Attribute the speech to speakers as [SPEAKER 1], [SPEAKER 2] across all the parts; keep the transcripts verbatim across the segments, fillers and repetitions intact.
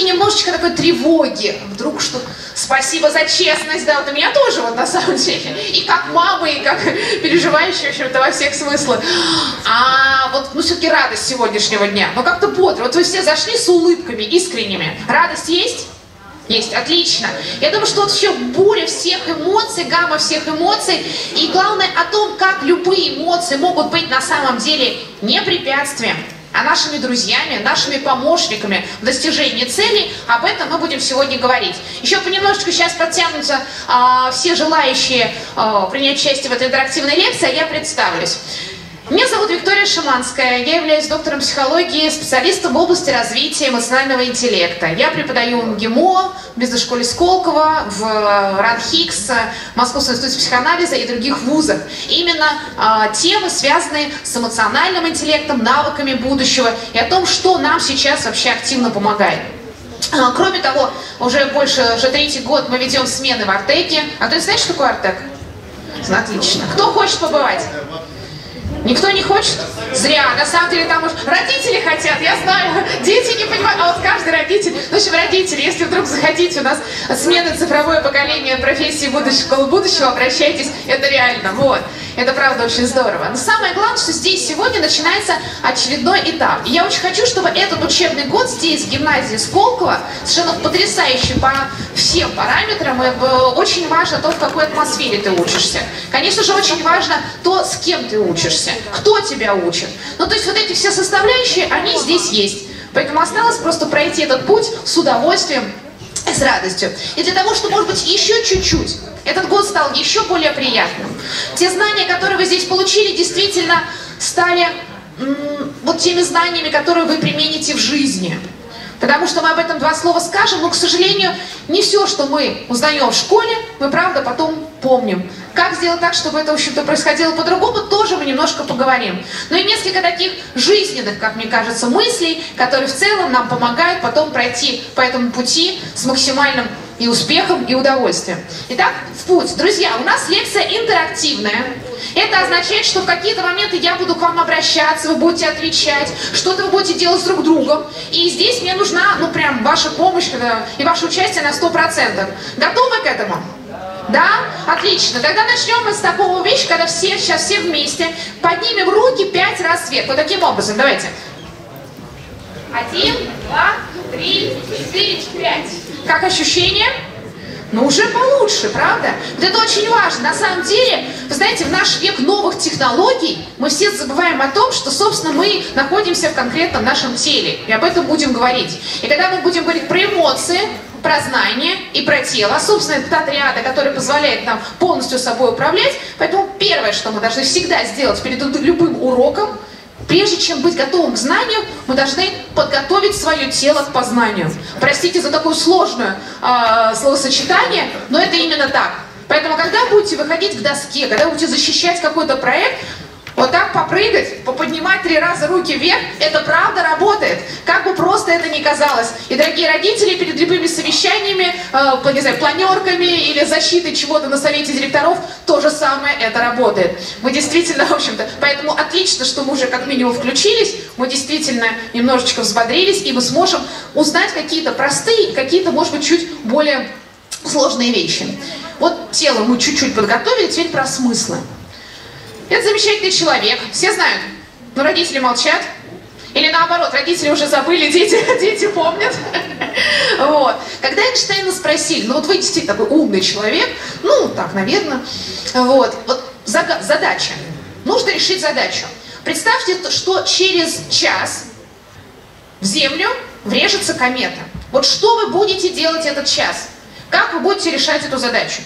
[SPEAKER 1] немножечко такой тревоги. Вдруг что... Спасибо за честность, да, вот у меня тоже вот на самом деле. И как мама, и как переживающая, в общем-то, во всех смыслах. А вот, ну, все-таки радость сегодняшнего дня. Ну, как-то бодро. Вот вы все зашли с улыбками искренними. Радость есть? Есть, отлично. Я думаю, что вот все буря всех эмоций, гамма всех эмоций. И главное о том, как любые эмоции могут быть на самом деле не препятствием, а нашими друзьями, нашими помощниками в достижении целей. Об этом мы будем сегодня говорить. Еще понемножечку сейчас подтянутся а, все желающие а, принять участие в этой интерактивной лекции, а я представлюсь. Меня зовут Виктория Шиманская, я являюсь доктором психологии, специалистом в области развития эмоционального интеллекта. Я преподаю в ГИМО, в бизнес-школе Сколково, в РАНХИКС, Московском институте психоанализа и других вузах. Именно э, темы, связанные с эмоциональным интеллектом, навыками будущего и о том, что нам сейчас вообще активно помогает. А, кроме того, уже больше, уже третий год мы ведем смены в Артеке. А ты знаешь, что такое Артек? Отлично. Кто хочет побывать? Никто не хочет? Зря. На самом деле там уж родители хотят, я знаю. Дети не понимают. А вот каждый родитель. В общем, родители, если вдруг захотите, у нас смена цифровое поколение профессии будущего, школы будущего, обращайтесь. Это реально. Вот. Это правда очень здорово. Но самое главное, что здесь сегодня начинается очередной этап. И я очень хочу, чтобы этот учебный год здесь, в гимназии Сколково, совершенно потрясающий по всем параметрам, и очень важно то, в какой атмосфере ты учишься. Конечно же, очень важно то, с кем ты учишься. Кто тебя учит? Ну, то есть вот эти все составляющие, они здесь есть. Поэтому осталось просто пройти этот путь с удовольствием и с радостью. И для того, чтобы, может быть, еще чуть-чуть этот год стал еще более приятным. Те знания, которые вы здесь получили, действительно стали м- вот теми знаниями, которые вы примените в жизни. Потому что мы об этом два слова скажем, но, к сожалению, не все, что мы узнаем в школе, мы, правда, потом помним. Как сделать так, чтобы это, в общем-то, происходило по-другому, тоже мы немножко поговорим. Но и несколько таких жизненных, как мне кажется, мыслей, которые в целом нам помогают потом пройти по этому пути с максимальным и успехом, и удовольствием. Итак, в путь. Друзья, у нас лекция интерактивная. Это означает, что в какие-то моменты я буду к вам обращаться, вы будете отвечать, что-то вы будете делать с друг другом. И здесь мне нужна, ну, прям ваша помощь и ваше участие на сто процентов. Готовы к этому? Да? Отлично. Тогда начнем мы с такого вещи, когда все, сейчас все вместе поднимем руки пять раз вверх. Вот таким образом. Давайте. Один, два, три, четыре, пять. Как ощущение? Ну, уже получше, правда? Вот это очень важно. На самом деле, вы знаете, в наш век новых технологий мы все забываем о том, что, собственно, мы находимся в конкретном нашем теле. И об этом будем говорить. И когда мы будем говорить про эмоции, про знание и про тело, а, собственно, это та триада, которая позволяет нам полностью собой управлять. Поэтому первое, что мы должны всегда сделать перед любым уроком, прежде чем быть готовым к знанию, мы должны подготовить свое тело к познанию. Простите за такое сложное э, словосочетание, но это именно так. Поэтому, когда будете выходить к доске, когда будете защищать какой-то проект, вот так попрыгать, поподнимать три раза руки вверх, это правда работает. Как бы просто это ни казалось. И, дорогие родители, перед любыми совещаниями, э, не знаю, планерками или защитой чего-то на совете директоров, то же самое это работает. Мы действительно, в общем-то, поэтому отлично, что мы уже как минимум включились, мы действительно немножечко взбодрились, и мы сможем узнать какие-то простые, какие-то, может быть, чуть более сложные вещи. Вот тело мы чуть-чуть подготовили, теперь про смыслы. Это замечательный человек, все знают, но родители молчат. Или наоборот, родители уже забыли, дети, дети помнят. Вот. Когда Эйнштейна спросили, ну вот вы действительно такой умный человек, ну так, наверное, вот, вот задача, нужно решить задачу. Представьте, что через час в Землю врежется комета. Вот что вы будете делать этот час? Как вы будете решать эту задачу?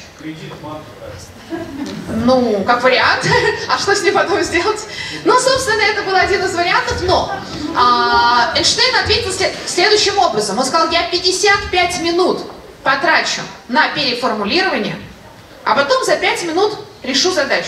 [SPEAKER 1] Ну, как вариант. А что с ним потом сделать? Ну, собственно, это был один из вариантов, но а, Эйнштейн ответил след следующим образом. Он сказал, я пятьдесят пять минут потрачу на переформулирование, а потом за пять минут решу задачу.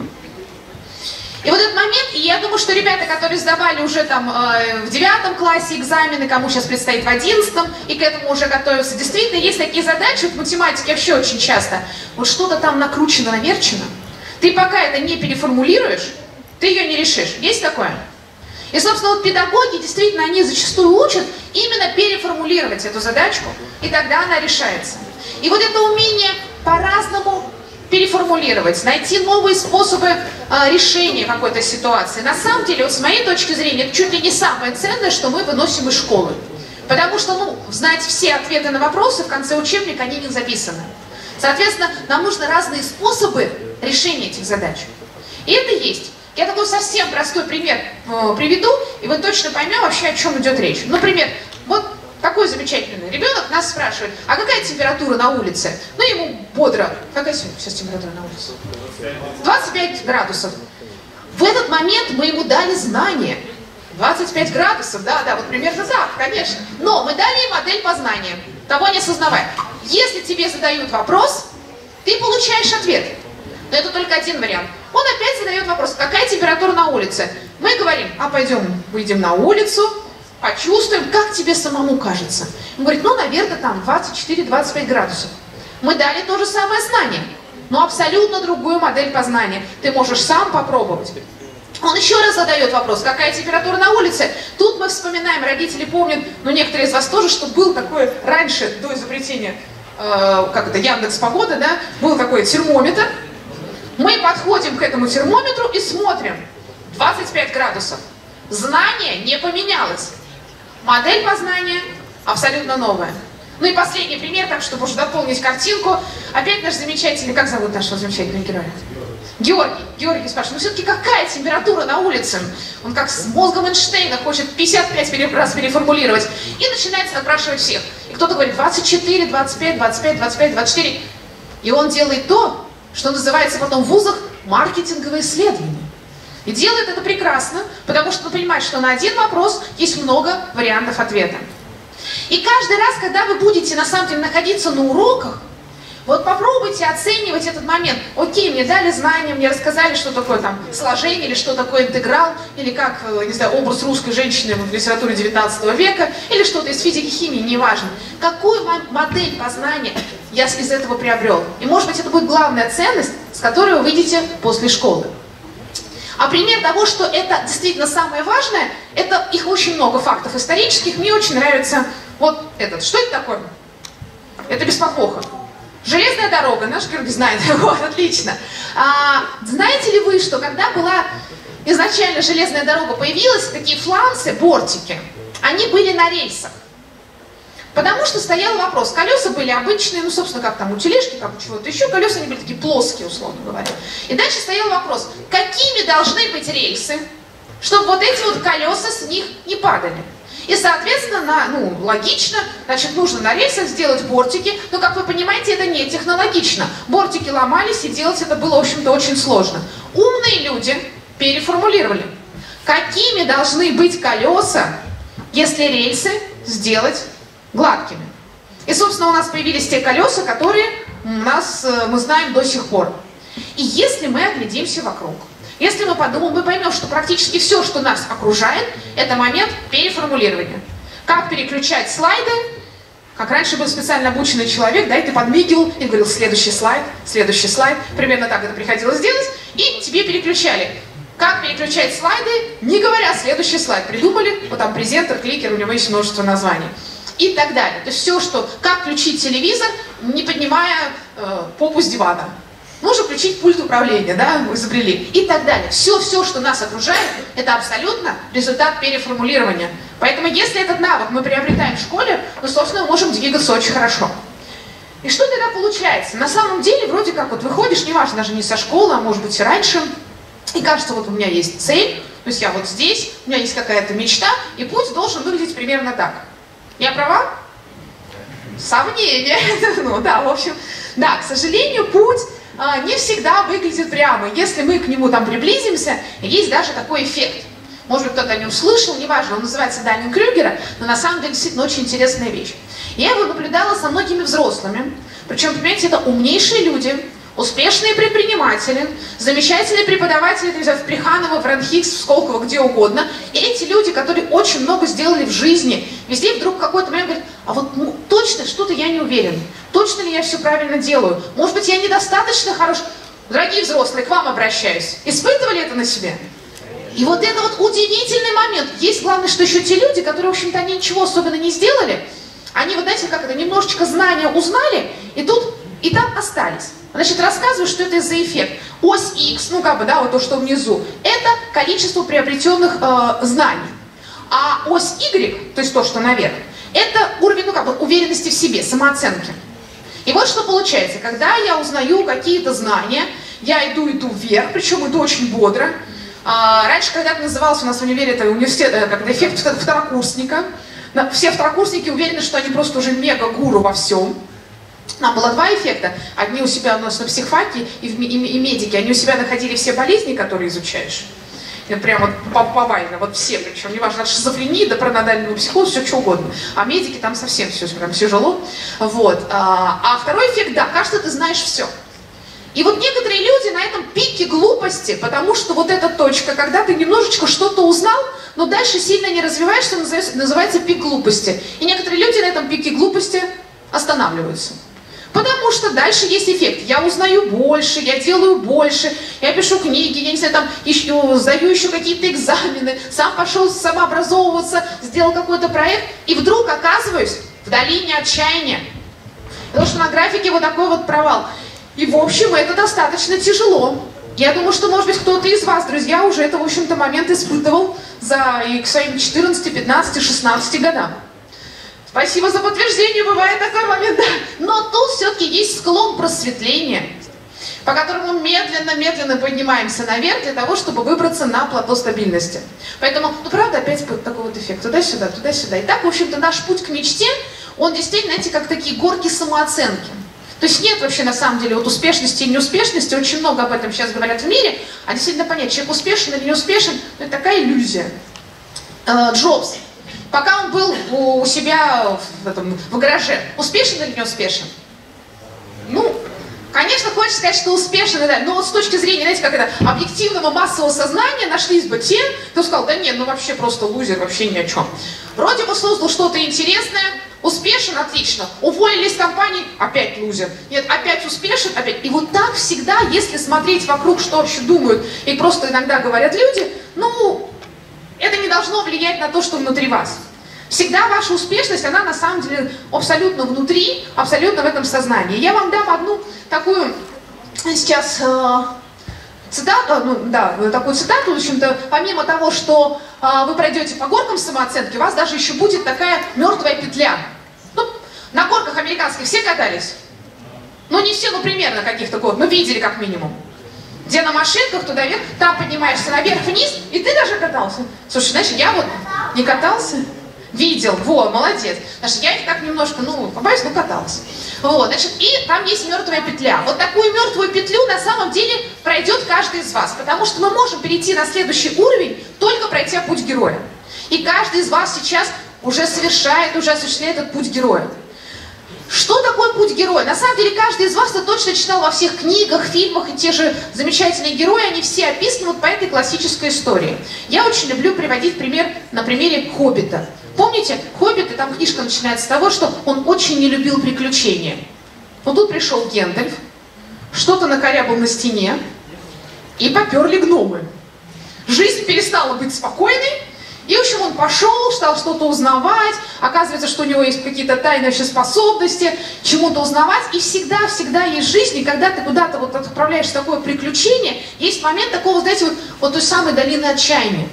[SPEAKER 1] И вот этот момент, и я думаю, что ребята, которые сдавали уже там э, в девятом классе экзамены, кому сейчас предстоит в одиннадцатом, и к этому уже готовятся, действительно, есть такие задачи в математике вообще очень часто. Вот что-то там накручено, наверчено. Ты пока это не переформулируешь, ты ее не решишь. Есть такое? И, собственно, вот педагоги, действительно, они зачастую учат именно переформулировать эту задачку, и тогда она решается. И вот это умение по-разному переформулировать, найти новые способы э, решения какой-то ситуации. На самом деле, вот с моей точки зрения, это чуть ли не самое ценное, что мы выносим из школы. Потому что, ну, знать все ответы на вопросы в конце учебника, они не записаны. Соответственно, нам нужны разные способы решения этих задач. И это есть. Я такой совсем простой пример э, приведу, и вы точно поймете вообще, о чем идет речь. Например, вот такой замечательный ребенок нас спрашивает, а какая температура на улице? Ну, ему бодро. Какая сегодня сейчас температура на улице? двадцать пять градусов. В этот момент мы ему дали знание. двадцать пять градусов, да, да, вот примерно так, конечно. Но мы дали ей модель познания, того не осознавая. Если тебе задают вопрос, ты получаешь ответ. Но это только один вариант. Он опять задает вопрос, какая температура на улице? Мы говорим, а пойдем, выйдем на улицу, почувствуем, как тебе самому кажется. Он говорит, ну, наверное, там двадцать четыре — двадцать пять градусов. Мы дали то же самое знание, но абсолютно другую модель познания. Ты можешь сам попробовать. Он еще раз задает вопрос, какая температура на улице? Тут мы вспоминаем, родители помнят, ну, некоторые из вас тоже, что был такой раньше, до изобретения, э, как это, Яндекс.Погода, да, был такой термометр. Мы подходим к этому термометру и смотрим. двадцать пять градусов. Знание не поменялось. Модель познания абсолютно новая. Ну и последний пример, так чтобы уже дополнить картинку. Опять наш замечательный, как зовут нашего замечательного героя? Георгий. Георгий спрашивает, ну все-таки какая температура на улице? Он как с мозгом Эйнштейна хочет пятьдесят пять раз переформулировать. И начинает опрашивать всех. И кто-то говорит двадцать четыре, двадцать пять, двадцать пять, двадцать пять, двадцать четыре. И он делает то, что называется потом в вузах маркетинговое исследование. И делает это прекрасно, потому что он понимает, что на один вопрос есть много вариантов ответа. И каждый раз, когда вы будете на самом деле находиться на уроках, вот попробуйте оценивать этот момент. Окей, мне дали знания, мне рассказали, что такое там сложение, или что такое интеграл, или как, не знаю, образ русской женщины в литературе девятнадцатого века, или что-то из физики, химии, неважно. Какую модель познания я из этого приобрел? И может быть это будет главная ценность, с которой вы выйдете после школы. А пример того, что это действительно самое важное, это их очень много фактов исторических. Мне очень нравится вот этот. Что это такое? Это без подвоха. Железная дорога, наш Георгий знает, вот, отлично. А, знаете ли вы, что когда была изначально железная дорога появилась, такие фланцы, бортики, они были на рельсах. Потому что стоял вопрос, колеса были обычные, ну, собственно, как там у тележки, как у чего-то еще, колеса они были такие плоские, условно говоря. И дальше стоял вопрос, какими должны быть рельсы, чтобы вот эти вот колеса с них не падали. И, соответственно, на, ну, логично, значит, нужно на рельсах сделать бортики, но, как вы понимаете, это не технологично. Бортики ломались, и делать это было, в общем-то, очень сложно. Умные люди переформулировали, какими должны быть колеса, если рельсы сделать гладкими. И, собственно, у нас появились те колеса, которые у нас, мы знаем до сих пор. И если мы оглядимся вокруг, если мы подумаем, мы поймем, что практически все, что нас окружает, это момент переформулирования. Как переключать слайды, как раньше был специально обученный человек, да, и ты подмигивал и говорил, следующий слайд, следующий слайд, примерно так это приходилось делать, и тебе переключали. Как переключать слайды, не говоря следующий слайд. Придумали, вот там презентер, кликер, у него есть множество названий. И так далее. То есть все, что, как включить телевизор, не поднимая э, попу с дивана. Можно включить пульт управления, да, мы изобрели. И так далее. Все, все, что нас окружает, это абсолютно результат переформулирования. Поэтому если этот навык мы приобретаем в школе, то, собственно, мы можем двигаться очень хорошо. И что тогда получается? На самом деле, вроде как, вот выходишь, неважно, даже не со школы, а может быть и раньше, и кажется, вот у меня есть цель, то есть я вот здесь, у меня есть какая-то мечта, и путь должен выглядеть примерно так. Я права? Сомнения. Ну да, в общем, да, к сожалению, путь а, не всегда выглядит прямо. Если мы к нему там приблизимся, есть даже такой эффект. Может быть, кто-то о нем слышал, неважно, он называется Даннинг-Крюгера, но на самом деле действительно очень интересная вещь. Я его наблюдала со многими взрослыми, причем, понимаете, это умнейшие люди, успешные предприниматели, замечательные преподаватели, в Плеханово, в Ранхикс, в Сколково, где угодно. И эти люди, которые очень много сделали в жизни, везде вдруг в какой-то момент говорят, а вот ну, точно что-то я не уверен, точно ли я все правильно делаю, может быть, я недостаточно хорош. Дорогие взрослые, к вам обращаюсь. Испытывали это на себе? И вот это вот удивительный момент. Есть, главное, что еще те люди, которые, в общем-то, они ничего особенно не сделали, они, вот знаете, как это, немножечко знания узнали, и тут, и там остались. Значит, рассказываю, что это за эффект. Ось X, ну как бы, да, вот то, что внизу, это количество приобретенных э, знаний. А ось Y, то есть то, что наверх, это уровень, ну как бы, уверенности в себе, самооценки. И вот что получается, когда я узнаю какие-то знания, я иду, иду вверх, причем иду очень бодро. А, раньше когда-то назывался у нас в универе это университет, как это, эффект второкурсника. Все второкурсники уверены, что они просто уже мега-гуру во всем. Нам было два эффекта. Одни у себя у нас на психфаке и, в, и, и медики, они у себя находили все болезни, которые изучаешь. Это прям вот повально, вот все, причем неважно, от шизофрении до параноидального психоза, все что угодно. А медики там совсем все прям тяжело. Вот. А, а второй эффект, да, кажется, ты знаешь все. И вот некоторые люди на этом пике глупости, потому что вот эта точка, когда ты немножечко что-то узнал, но дальше сильно не развиваешься, называется, называется пик глупости. И некоторые люди на этом пике глупости останавливаются. Потому что дальше есть эффект. Я узнаю больше, я делаю больше, я пишу книги, я не знаю, там, еще, сдаю еще какие-то экзамены, сам пошел самообразовываться, сделал какой-то проект, и вдруг оказываюсь в долине отчаяния. Потому что на графике вот такой вот провал. И, в общем, это достаточно тяжело. Я думаю, что, может быть, кто-то из вас, друзья, уже это, в общем-то, момент испытывал за и к своим четырнадцати, пятнадцати, шестнадцати годам. Спасибо за подтверждение, бывает такой момент, да. Но тут все-таки есть склон просветления, по которому медленно-медленно поднимаемся наверх для того, чтобы выбраться на плато стабильности. Поэтому, ну правда, опять такой вот эффект, туда-сюда, туда-сюда. И так, в общем-то, наш путь к мечте, он действительно, знаете, как такие горки самооценки. То есть нет вообще на самом деле вот успешности и неуспешности, очень много об этом сейчас говорят в мире, а действительно понять, человек успешен или не успешен, ну, это такая иллюзия. Джобс. Пока он был у себя в, этом, в гараже, успешен или не успешен? Ну, конечно, хочется сказать, что успешен, да, но вот с точки зрения, знаете, как это, объективного массового сознания нашлись бы те, кто сказал, да нет, ну вообще просто лузер, вообще ни о чем. Вроде бы создал что-то интересное, успешен, отлично, уволили из компании, опять лузер. Нет, опять успешен, опять. И вот так всегда, если смотреть вокруг, что вообще думают, и просто иногда говорят люди, ну... это не должно влиять на то, что внутри вас. Всегда ваша успешность, она на самом деле абсолютно внутри, абсолютно в этом сознании. Я вам дам одну такую сейчас э, цитату, ну да, такую цитату, в общем-то, помимо того, что э, вы пройдете по горкам самооценки, у вас даже еще будет такая мертвая петля. Ну, на горках американских все катались? Ну не все, ну примерно каких-то год, ну видели как минимум. Где на машинках туда вверх, там поднимаешься наверх-вниз, и ты даже катался. Слушай, знаешь, я вот не катался, видел, во, молодец. Значит, я их так немножко, ну, побоюсь, ну, катался. Вот, значит, и там есть мертвая петля. Вот такую мертвую петлю на самом деле пройдет каждый из вас, потому что мы можем перейти на следующий уровень, только пройдя путь героя. И каждый из вас сейчас уже совершает, уже осуществляет этот путь героя. Что такое путь героя? На самом деле каждый из вас это точно читал во всех книгах, фильмах, и те же замечательные герои, они все описаны вот по этой классической истории. Я очень люблю приводить пример на примере Хоббита. Помните, Хоббит, и там книжка начинается с того, что он очень не любил приключения. Но тут пришел Гендальф, что-то накорябал на стене, и поперли гномы. Жизнь перестала быть спокойной, и, в общем, он пошел, стал что-то узнавать, оказывается, что у него есть какие-то тайные способности, чему-то узнавать, и всегда-всегда есть жизнь, и когда ты куда-то вот отправляешь в такое приключение, есть момент такого, знаете, вот, вот той самой долины отчаяния.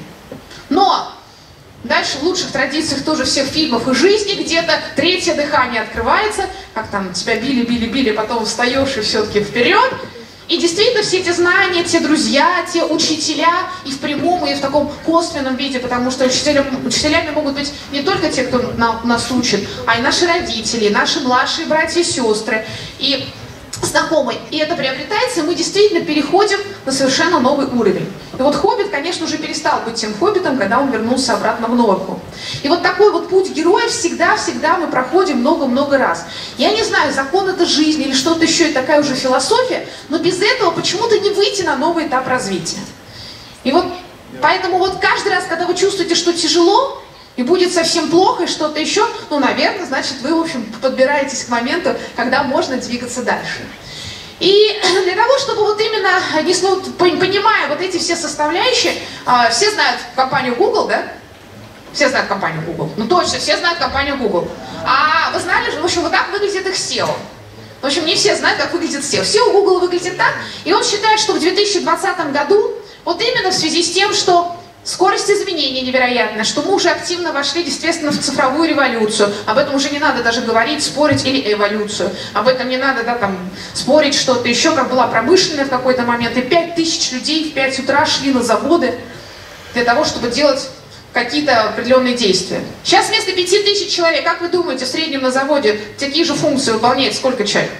[SPEAKER 1] Но дальше в лучших традициях тоже всех фильмов и жизни где-то третье дыхание открывается, как там тебя били-били-били, потом встаешь и все-таки вперед. И действительно все эти знания, те друзья, те учителя, и в прямом, и в таком косвенном виде, потому что учителям, учителями могут быть не только те, кто на, нас учит, а и наши родители, и наши младшие братья и сестры, и знакомые. И это приобретается, и мы действительно переходим на совершенно новый уровень. И вот Хоббит, конечно, уже перестал быть тем Хоббитом, когда он вернулся обратно в Норку. И вот такой вот путь героя всегда-всегда мы проходим много-много раз. Я не знаю, закон это жизнь или что-то еще, и такая уже философия, но без этого почему-то не выйти на новый этап развития. И вот поэтому вот каждый раз, когда вы чувствуете, что тяжело, и будет совсем плохо, и что-то еще, ну, наверное, значит, вы, в общем, подбираетесь к моменту, когда можно двигаться дальше. И для того, чтобы вот именно, если вот, понимая вот эти все составляющие, все знают компанию Google, да? Все знают компанию Google. Ну точно, все знают компанию Google. А вы знали, в общем, вот так выглядит их сео. В общем, не все знают, как выглядит сео. сео Google выглядит так, и он считает, что в две тысячи двадцатом году, вот именно в связи с тем, что скорость изменений невероятная, что мы уже активно вошли, естественно, в цифровую революцию. Об этом уже не надо даже говорить, спорить, или эволюцию. Об этом не надо, да, там, спорить что-то еще, как была промышленная в какой-то момент. И пять тысяч людей в пять утра шли на заводы для того, чтобы делать какие-то определенные действия. Сейчас вместо пяти тысяч человек, как вы думаете, в среднем на заводе такие же функции выполняет сколько человек?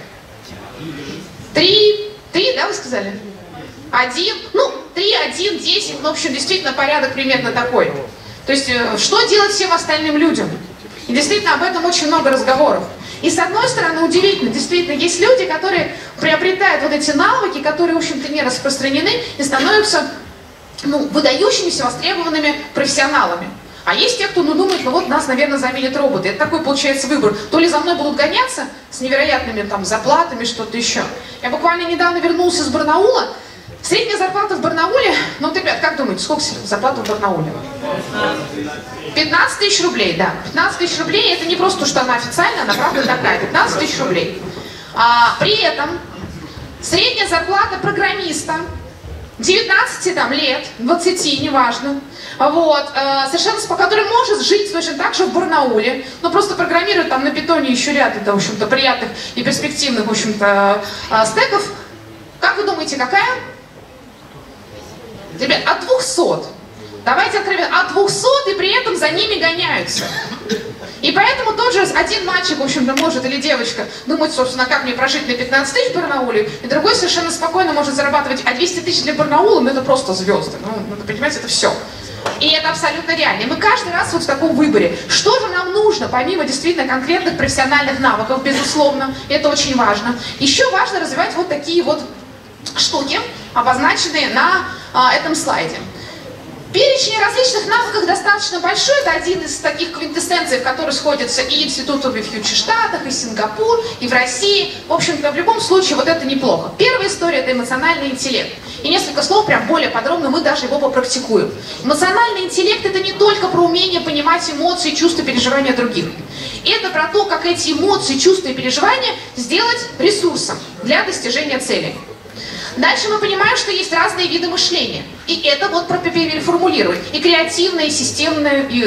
[SPEAKER 1] Три? Три, да, вы сказали? Один? Ну, три, один, десять, ну, в общем, действительно порядок примерно такой. То есть, что делать всем остальным людям? И действительно об этом очень много разговоров. И с одной стороны, удивительно, действительно, есть люди, которые приобретают вот эти навыки, которые, в общем-то, не распространены и становятся, ну, выдающимися, востребованными профессионалами. А есть те, кто, ну, думает, ну вот нас, наверное, заменят роботы. Это такой, получается, выбор. То ли за мной будут гоняться с невероятными там зарплатами, что-то еще. Я буквально недавно вернулся из Барнаула. Средняя зарплата в Барнауле, ну вот, ребят, как думаете, сколько зарплата в Барнауле? пятнадцать тысяч рублей, да. пятнадцать тысяч рублей, это не просто, что она официальная, она правда такая, пятнадцать тысяч рублей. А, при этом средняя зарплата программиста девятнадцати там, лет, двадцати, неважно, вот, э, совершенно, по который может жить точно так же в Барнауле, но просто программирует там на питоне еще ряд, это, в общем-то, приятных и перспективных, в общем-то, э, стеков. Как вы думаете, какая? Ребят, от двухсот. Давайте откровенно, от двухсот, и при этом за ними гоняются. И поэтому тот же один мальчик, в общем-то, может, или девочка, думать, собственно, как мне прожить на пятнадцать тысяч в Барнауле, и другой совершенно спокойно может зарабатывать, а двести тысяч для Барнаула, ну это просто звезды, ну, надо понимать, это все. И это абсолютно реально. И мы каждый раз вот в таком выборе. Что же нам нужно, помимо действительно конкретных профессиональных навыков, безусловно, это очень важно. Еще важно развивать вот такие вот штуки, обозначенные на а, этом слайде. Перечень различных навыков достаточно большой, это один из таких квинтэссенций, в которой сходятся и институты в Фьючер Штатах, и Сингапур, и в России. В общем-то, в любом случае, вот это неплохо. Первая история – это эмоциональный интеллект. И несколько слов, прям более подробно, мы даже его попрактикуем. Эмоциональный интеллект – это не только про умение понимать эмоции, чувства, переживания других. Это про то, как эти эмоции, чувства и переживания сделать ресурсом для достижения целей. Дальше мы понимаем, что есть разные виды мышления. И это вот переформулировать. И креативное, и системное, и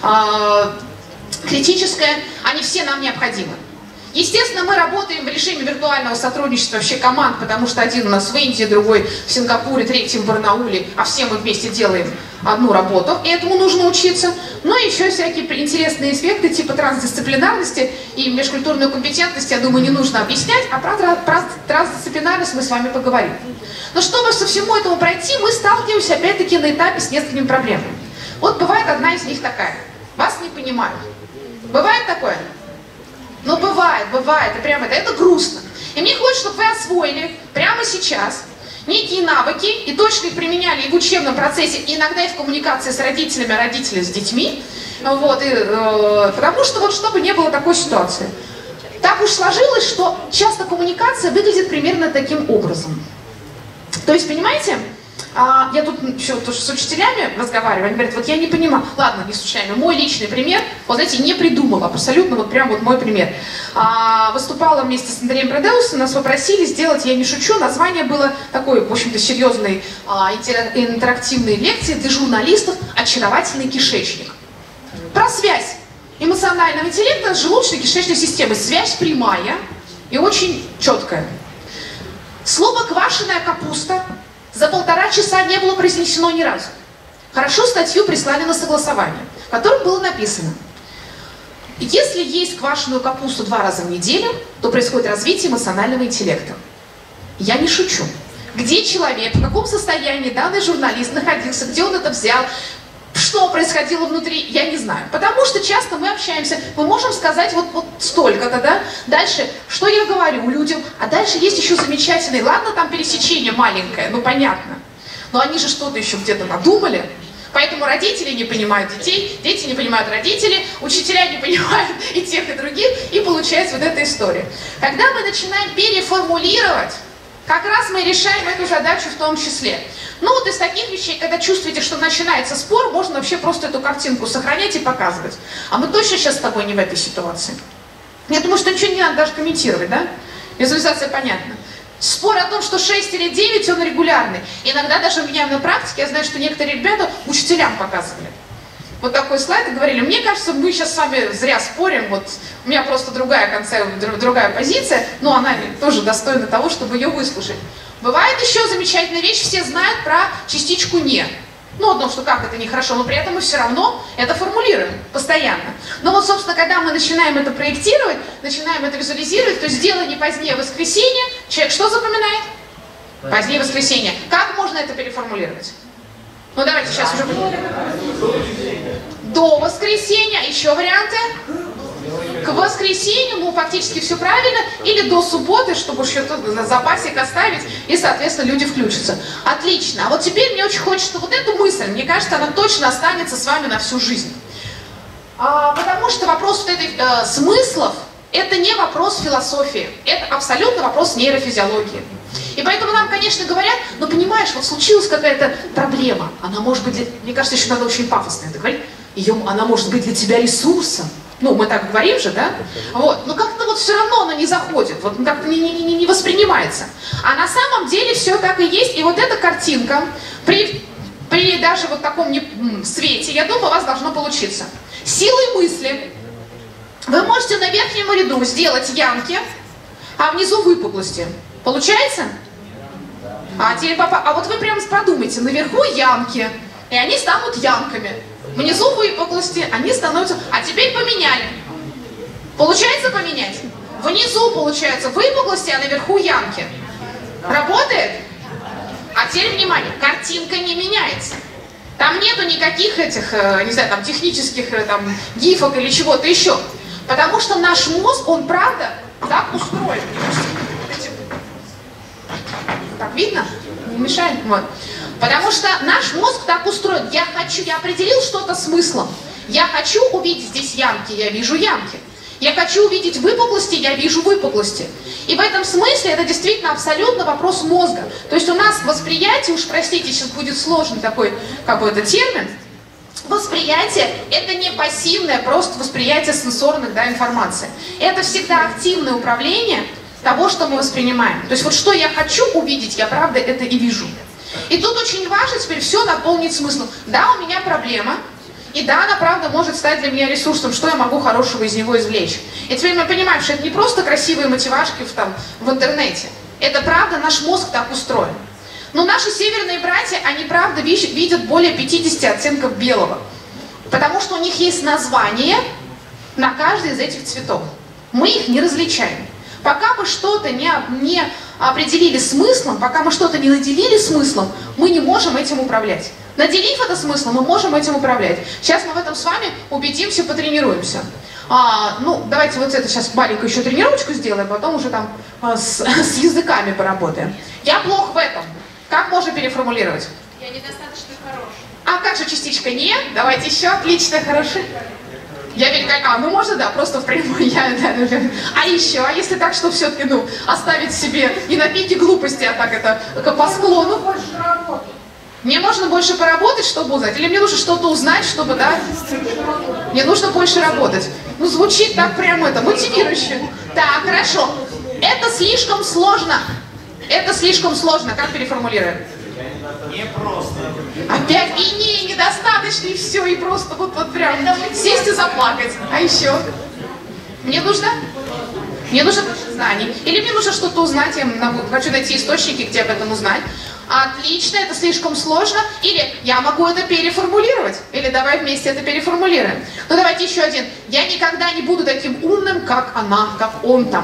[SPEAKER 1] э, критическое, они все нам необходимы. Естественно, мы работаем в режиме виртуального сотрудничества вообще команд, потому что один у нас в Индии, другой в Сингапуре, третий в Барнауле, а все мы вместе делаем одну работу, и этому нужно учиться. Но еще всякие интересные аспекты типа трансдисциплинарности и межкультурной компетентности, я думаю, не нужно объяснять, а про трансдисциплинарность мы с вами поговорим. Но чтобы со всему этому пройти, мы сталкиваемся опять-таки на этапе с несколькими проблемами. Вот бывает одна из них такая. Вас не понимают. Бывает такое? Ну, бывает, бывает, и прямо это, это грустно. И мне хочется, чтобы вы освоили прямо сейчас некие навыки и точно их применяли и в учебном процессе, и иногда и в коммуникации с родителями, а родители с детьми. Вот, и, э, потому что вот чтобы не было такой ситуации. Так уж сложилось, что часто коммуникация выглядит примерно таким образом. То есть, понимаете, А, я тут еще тоже с учителями разговариваю, они говорят, вот я не понимаю, ладно, не с учителями, мой личный пример, вот знаете, не придумала, абсолютно вот прям вот мой пример. А, выступала вместе с Андреем Бредеусом, нас попросили сделать, я не шучу, название было такой, в общем-то, серьезной а, интерактивной лекции для журналистов «Очаровательный кишечник». Про связь эмоционального интеллекта с желудочно-кишечной системой. Связь прямая и очень четкая. Слово «квашеная капуста» за полтора часа не было произнесено ни разу. Хорошо, статью прислали на согласование, в котором было написано: если есть квашеную капусту два раза в неделю, то происходит развитие эмоционального интеллекта. Я не шучу. Где человек, в каком состоянии данный журналист находился, где он это взял, что происходило внутри, я не знаю. Потому что часто мы общаемся, мы можем сказать вот, вот столько-то, да? Дальше, что я говорю людям, а дальше есть еще замечательные, ладно, там пересечение маленькое, ну понятно, но они же что-то еще где-то надумали, поэтому родители не понимают детей, дети не понимают родителей, учителя не понимают и тех, и других, и получается вот эта история. Когда мы начинаем переформулировать Как раз мы решаем эту задачу в том числе. Ну вот из таких вещей, когда чувствуете, что начинается спор, можно вообще просто эту картинку сохранять и показывать. А мы точно сейчас с тобой не в этой ситуации. Я думаю, что ничего не надо даже комментировать, да? Визуализация понятна. Спор о том, что шесть или девять, он регулярный. Иногда даже у меня на практике, я знаю, что некоторые ребята учителям показывали. Вот такой слайд и говорили, мне кажется, мы сейчас с вами зря спорим, вот у меня просто другая концепция, другая позиция, но она тоже достойна того, чтобы ее выслушать. Бывает еще замечательная вещь, все знают про частичку «не». Ну, о том, что как это нехорошо, но при этом мы все равно это формулируем постоянно. Но вот, собственно, когда мы начинаем это проектировать, начинаем это визуализировать, то сделай не позднее воскресенье, человек что запоминает? Позднее воскресенье. Как можно это переформулировать? Ну, давайте сейчас уже... До воскресенья. Еще варианты? К воскресенью, ну, фактически все правильно. Или до субботы, чтобы что-то на запасик оставить, и, соответственно, люди включатся. Отлично. А вот теперь мне очень хочется вот эту мысль, мне кажется, она точно останется с вами на всю жизнь. А, потому что вопрос вот этой э, смыслов, это не вопрос философии. Это абсолютно вопрос нейрофизиологии. И поэтому нам, конечно, говорят, ну, понимаешь, вот случилась какая-то проблема. Она может быть, для... мне кажется, еще надо очень пафосно это говорить. Ее, она может быть для тебя ресурсом. Ну, мы так говорим же, да? Вот. Но как-то вот все равно она не заходит, вот как-то не, не, не, не воспринимается. А на самом деле все так и есть. И вот эта картинка, при, при даже вот таком не, свете, я думаю, у вас должно получиться. Силой мысли вы можете на верхнем ряду сделать ямки, а внизу выпуклости. Получается? А, теперь, папа, а вот вы прямо подумайте, наверху ямки, и они станут ямками. Внизу выпуклости, они становятся... А теперь поменяли. Получается поменять? Внизу получается выпуклости, а наверху ямки. Работает? А теперь внимание, картинка не меняется. Там нету никаких этих, не знаю, там технических там гифок или чего-то еще. Потому что наш мозг, он правда так устроен. Так видно? Не мешает? Вот. Потому что наш мозг так устроен. Я хочу, я определил что-то смыслом. Я хочу увидеть здесь ямки, я вижу ямки. Я хочу увидеть выпуклости, я вижу выпуклости. И в этом смысле это действительно абсолютно вопрос мозга. То есть у нас восприятие, уж простите, сейчас будет сложный такой какой-то термин. Восприятие – это не пассивное, просто восприятие сенсорных, да, информации. Это всегда активное управление того, что мы воспринимаем. То есть вот что я хочу увидеть, я правда это и вижу. И тут очень важно теперь все наполнить смыслом. Да, у меня проблема, и да, она правда может стать для меня ресурсом, что я могу хорошего из него извлечь. И теперь мы понимаем, что это не просто красивые мотивашки в, там, в интернете. Это правда, наш мозг так устроен. Но наши северные братья, они правда видят более пятидесяти оттенков белого. Потому что у них есть название на каждый из этих цветов. Мы их не различаем. Пока мы что-то не, не определили смыслом, пока мы что-то не наделили смыслом, мы не можем этим управлять. Наделив это смыслом, мы можем этим управлять. Сейчас мы в этом с вами убедимся, потренируемся. А, ну, давайте вот это сейчас маленькую еще тренировочку сделаем, потом уже там а, с, с языками поработаем. Я плох в этом. Как можно переформулировать?
[SPEAKER 2] Я недостаточно хорош.
[SPEAKER 1] А как же частичка «не»? Давайте еще. Отлично, хорошо. Я великолепна. А, ну можно, да, просто в прямой. Я, да, да. А еще, а если так, что все-таки, ну, оставить себе не на пике глупости, а так это по склону?
[SPEAKER 2] Больше работать.
[SPEAKER 1] Мне можно больше поработать, чтобы узнать? Или мне нужно что-то узнать, чтобы, да? Мне нужно больше работать. Ну, звучит так прямо это, мотивирующе. Так, хорошо. Это слишком сложно. Это слишком сложно. Как переформулируем?
[SPEAKER 3] Не просто.
[SPEAKER 1] Опять и не, недостаточно, и все, и просто вот, вот прям сесть и заплакать. А еще? Мне нужно? Мне нужно больше знаний. Или мне нужно что-то узнать, я хочу найти источники, где об этом узнать. Отлично, это слишком сложно. Или я могу это переформулировать. Или давай вместе это переформулируем. Ну давайте еще один. Я никогда не буду таким умным, как она, как он там.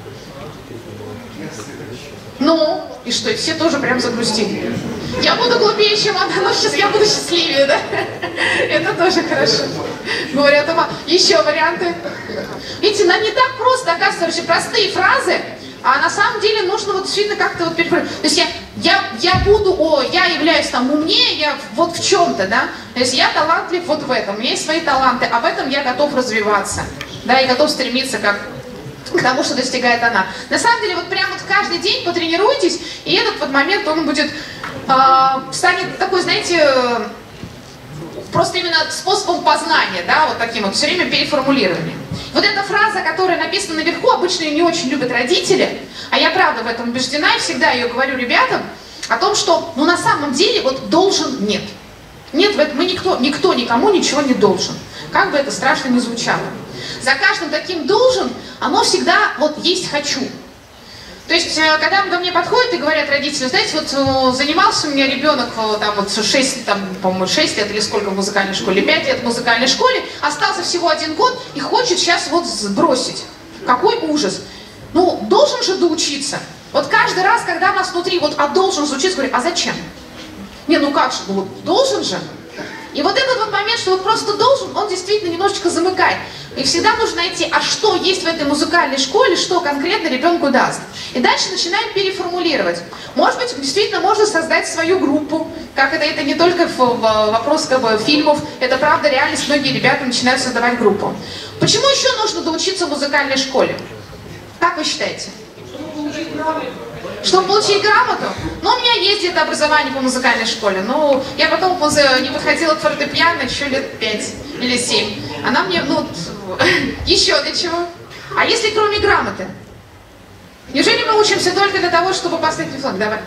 [SPEAKER 1] Ну, и что, и все тоже прям загрустили. Я буду глупее, чем она, но сейчас я буду счастливее, да? Это тоже хорошо. Говорят, ума. Еще варианты. Видите, нам не так просто, оказывается, очень простые фразы, а на самом деле нужно вот действительно как-то вот переформулировать. То есть я, я, я буду, о, я являюсь там умнее, я вот в чем-то, да? То есть я талантлив вот в этом, у меня есть свои таланты, а в этом я готов развиваться, да, и готов стремиться как к тому, что достигает она. На самом деле, вот прям вот каждый день потренируйтесь, и этот вот момент, он будет, э, станет такой, знаете, просто именно способом познания, да, вот таким вот, все время переформулированием. Вот эта фраза, которая написана наверху, обычно ее не очень любят родители, а я правда в этом убеждена, и всегда ее говорю ребятам, о том, что, ну, на самом деле, вот должен нет. Нет, в этом мы никто, никто никому ничего не должен. Как бы это страшно ни звучало. За каждым таким должен, оно всегда вот есть хочу. То есть, когда ко мне подходят и говорят родители, знаете, вот занимался у меня ребенок там вот шесть, там, по-моему, шесть лет или сколько в музыкальной школе, пять лет в музыкальной школе, остался всего один год и хочет сейчас вот сбросить. Какой ужас. Ну, должен же доучиться. Вот каждый раз, когда у нас внутри вот «а должен» звучит, говорю, а зачем? Не, ну как же, ну вот должен же. И вот этот вот момент, что вот просто должен, он действительно немножечко замыкает. И всегда нужно найти, а что есть в этой музыкальной школе, что конкретно ребенку даст. И дальше начинаем переформулировать. Может быть, действительно можно создать свою группу. Как это, это не только в, в, вопрос как бы, фильмов, это правда реальность, многие ребята начинают создавать группу. Почему еще нужно доучиться в музыкальной школе? Как вы считаете? Чтобы получить грамоту? Ну, у меня есть где-то образование по музыкальной школе. Ну, я потом не выходила к фортепиано еще лет пять или семь. Она мне, ну, еще для чего? А если кроме грамоты? Неужели мы учимся только для того, чтобы поставить флаг? Давай.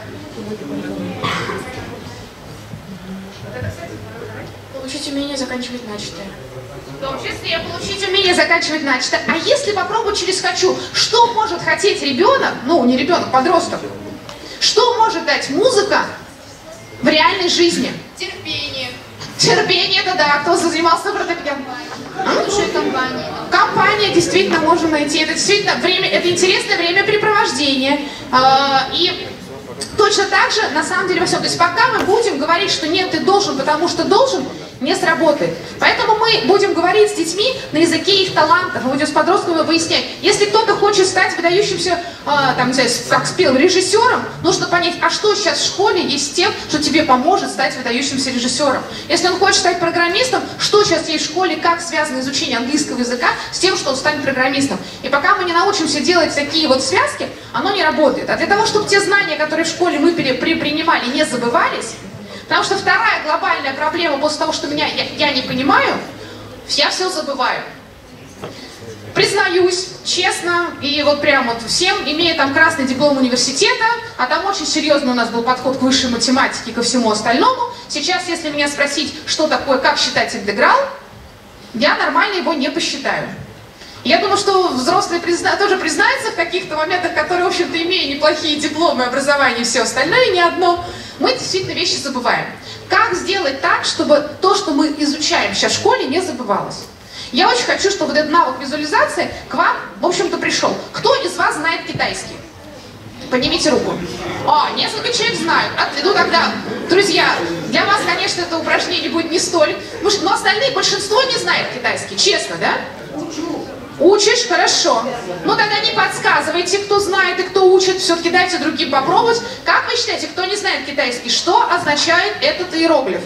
[SPEAKER 2] Получить умение заканчивать начатое.
[SPEAKER 1] В том числе получить умение заканчивать начатое. А если попробовать через «хочу», что может хотеть ребенок, ну не ребенок, подросток, что может дать музыка в реальной жизни?
[SPEAKER 2] Терпение.
[SPEAKER 1] Терпение, это да, кто занимался фортепиано?
[SPEAKER 2] Хорошая компания.
[SPEAKER 1] Компания действительно можно найти, это действительно время, это интересное времяпрепровождение. И точно так же, на самом деле, во всем. То есть пока мы будем говорить, что нет, ты должен, потому что должен, не сработает. Поэтому мы будем говорить с детьми на языке их талантов, мы будем с подростками выяснять. Если кто-то хочет стать выдающимся, э, там, не знаю, как спел, режиссером, нужно понять, а что сейчас в школе есть с тем, что тебе поможет стать выдающимся режиссером. Если он хочет стать программистом, что сейчас есть в школе, как связано изучение английского языка с тем, что он станет программистом. И пока мы не научимся делать такие вот связки, оно не работает. А для того, чтобы те знания, которые в школе мы принимали, не забывались, потому что вторая глобальная проблема после того, что меня, я, я не понимаю, я все забываю. Признаюсь, честно, и вот прям вот всем, имея там красный диплом университета, а там очень серьезно у нас был подход к высшей математике и ко всему остальному, сейчас, если меня спросить, что такое, как считать интеграл, я нормально его не посчитаю. Я думаю, что взрослые призна... тоже признаются в каких-то моментах, которые, в общем-то, имея неплохие дипломы, образование и все остальное, не одно, мы действительно вещи забываем. Как сделать так, чтобы то, что мы изучаем сейчас в школе, не забывалось? Я очень хочу, чтобы вот этот навык визуализации к вам, в общем-то, пришел. Кто из вас знает китайский? Поднимите руку. А, несколько человек знают. Ну тогда, друзья, для вас, конечно, это упражнение будет не столь, но остальные, большинство не знает китайский, честно, да? Учишь? Хорошо. Ну тогда не подсказывайте, кто знает и кто учит. Все-таки дайте другим попробовать. Как вы считаете, кто не знает китайский, что означает этот иероглиф?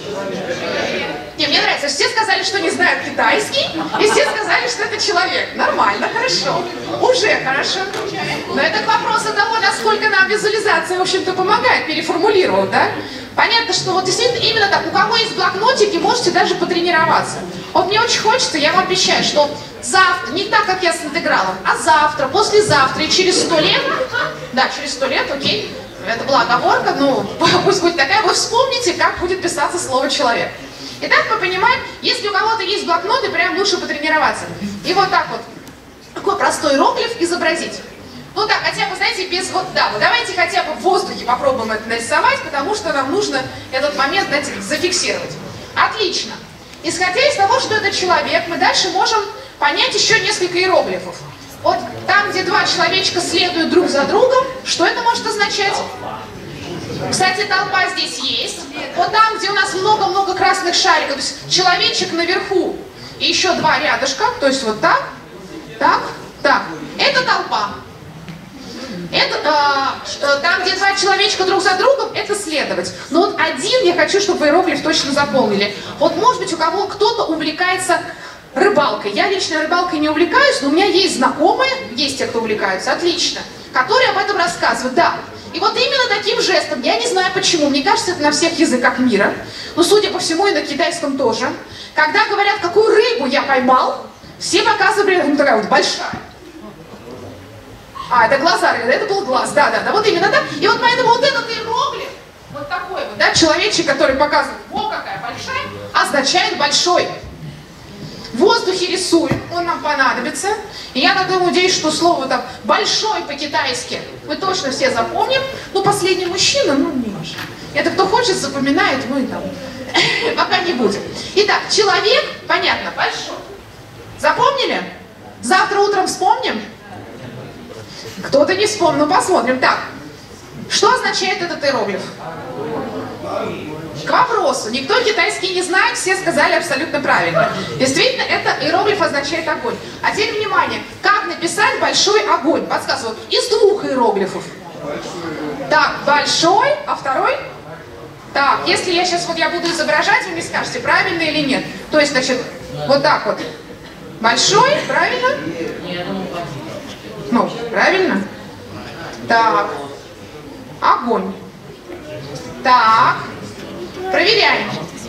[SPEAKER 1] Не, мне нравится. Все сказали, что не знают китайский, и все сказали, что это человек. Нормально, хорошо. Уже хорошо. Но это к вопросу того, насколько нам визуализация, в общем-то, помогает переформулировать, да? Понятно, что вот действительно именно так. У кого есть блокнотики, можете даже потренироваться. Вот мне очень хочется, я вам обещаю, что завтра, не так, как я с интегралом, а завтра, послезавтра и через сто лет, да, через сто лет, окей, это была оговорка, ну, пусть будет такая, вы вспомните, как будет писаться слово «человек». Итак, мы понимаем, если у кого-то есть блокноты, прям лучше потренироваться. И вот так вот, такой простой иероглиф изобразить. Ну так, хотя бы, знаете, без вот, да, вот давайте хотя бы в воздухе попробуем это нарисовать, потому что нам нужно этот момент, знаете, зафиксировать. Отлично. Исходя из того, что это человек, мы дальше можем понять еще несколько иероглифов. Вот там, где два человечка следуют друг за другом, что это может означать? Кстати, толпа здесь есть. Вот там, где у нас много-много красных шариков, то есть человечек наверху и еще два рядышком, то есть вот так, так, так. Это толпа. Это, э, там, где два человечка друг за другом, это следовать. Но вот один я хочу, чтобы иероглиф точно запомнили. Вот может быть у кого кто-то увлекается рыбалкой. Я лично рыбалкой не увлекаюсь, но у меня есть знакомые, есть те, кто увлекаются, отлично, которые об этом рассказывают, да. И вот именно таким жестом, я не знаю почему, мне кажется, это на всех языках мира, но судя по всему и на китайском тоже, когда говорят, какую рыбу я поймал, все показывали, ну такая вот большая. А, это глаза, это был глаз, да, да, да, вот именно, да. И вот поэтому вот этот иероглиф, вот такой вот, да, человечек, который показывает, о, какая большая, означает большой. В воздухе рисуем, он нам понадобится. И я надеюсь, что слово там большой по-китайски мы точно все запомним. Ну, последний мужчина, ну, не важно. Это кто хочет, запоминает, мы там пока не будем. Итак, человек, понятно, большой. Запомнили? Завтра утром вспомним? Кто-то не вспомнил, посмотрим. Так, что означает этот иероглиф? К вопросу. Никто китайский не знает, все сказали абсолютно правильно. Действительно, это иероглиф означает огонь. А теперь внимание, как написать большой огонь? Подсказываю, из двух иероглифов. Так, большой, а второй? Так, если я сейчас вот я буду изображать, вы мне скажете, правильно или нет. То есть, значит, вот так вот. Большой, правильно? Ну, правильно? Так. Огонь. Так. Проверяем.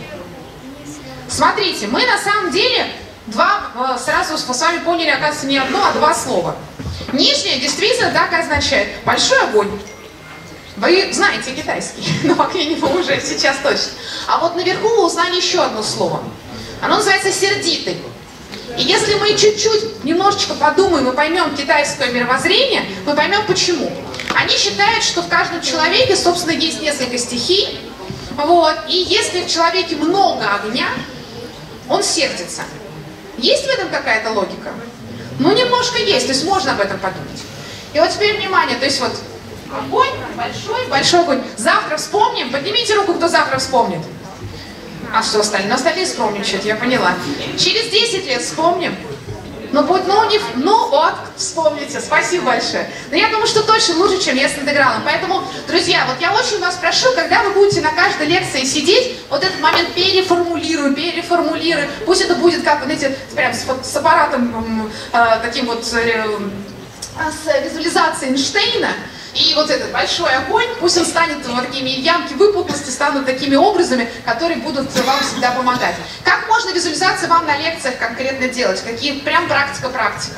[SPEAKER 1] Смотрите, мы на самом деле два, сразу с вами поняли, оказывается, не одно, а два слова. Нижнее действительно так и означает большой огонь. Вы знаете китайский, но по крайней мере уже сейчас точно. А вот наверху вы узнали еще одно слово. Оно называется сердитый. И если мы чуть-чуть, немножечко подумаем и поймем китайское мировоззрение, мы поймем почему. Они считают, что в каждом человеке, собственно, есть несколько стихий. Вот. И если в человеке много огня, он сердится. Есть в этом какая-то логика? Ну, немножко есть, то есть можно об этом подумать. И вот теперь внимание, то есть вот огонь, большой, большой огонь. Завтра вспомним, поднимите руку, кто завтра вспомнит. А что остальные? Ну, остальные скромничают, я поняла. Через десять лет вспомним. Ну, будь, ну, не, ну, вот, вспомните, спасибо большое. Но я думаю, что точно лучше, чем я с интегралом. Поэтому, друзья, вот я очень вас прошу, когда вы будете на каждой лекции сидеть, вот этот момент переформулирую, переформулирую. Пусть это будет как, знаете, прям с, с аппаратом э, таким вот, э, с визуализацией Эйнштейна. И вот этот большой огонь, пусть он станет, вот такими ямки выпуклости станут такими образами, которые будут вам всегда помогать. Как можно визуализацию вам на лекциях конкретно делать? Какие, прям практика-практика.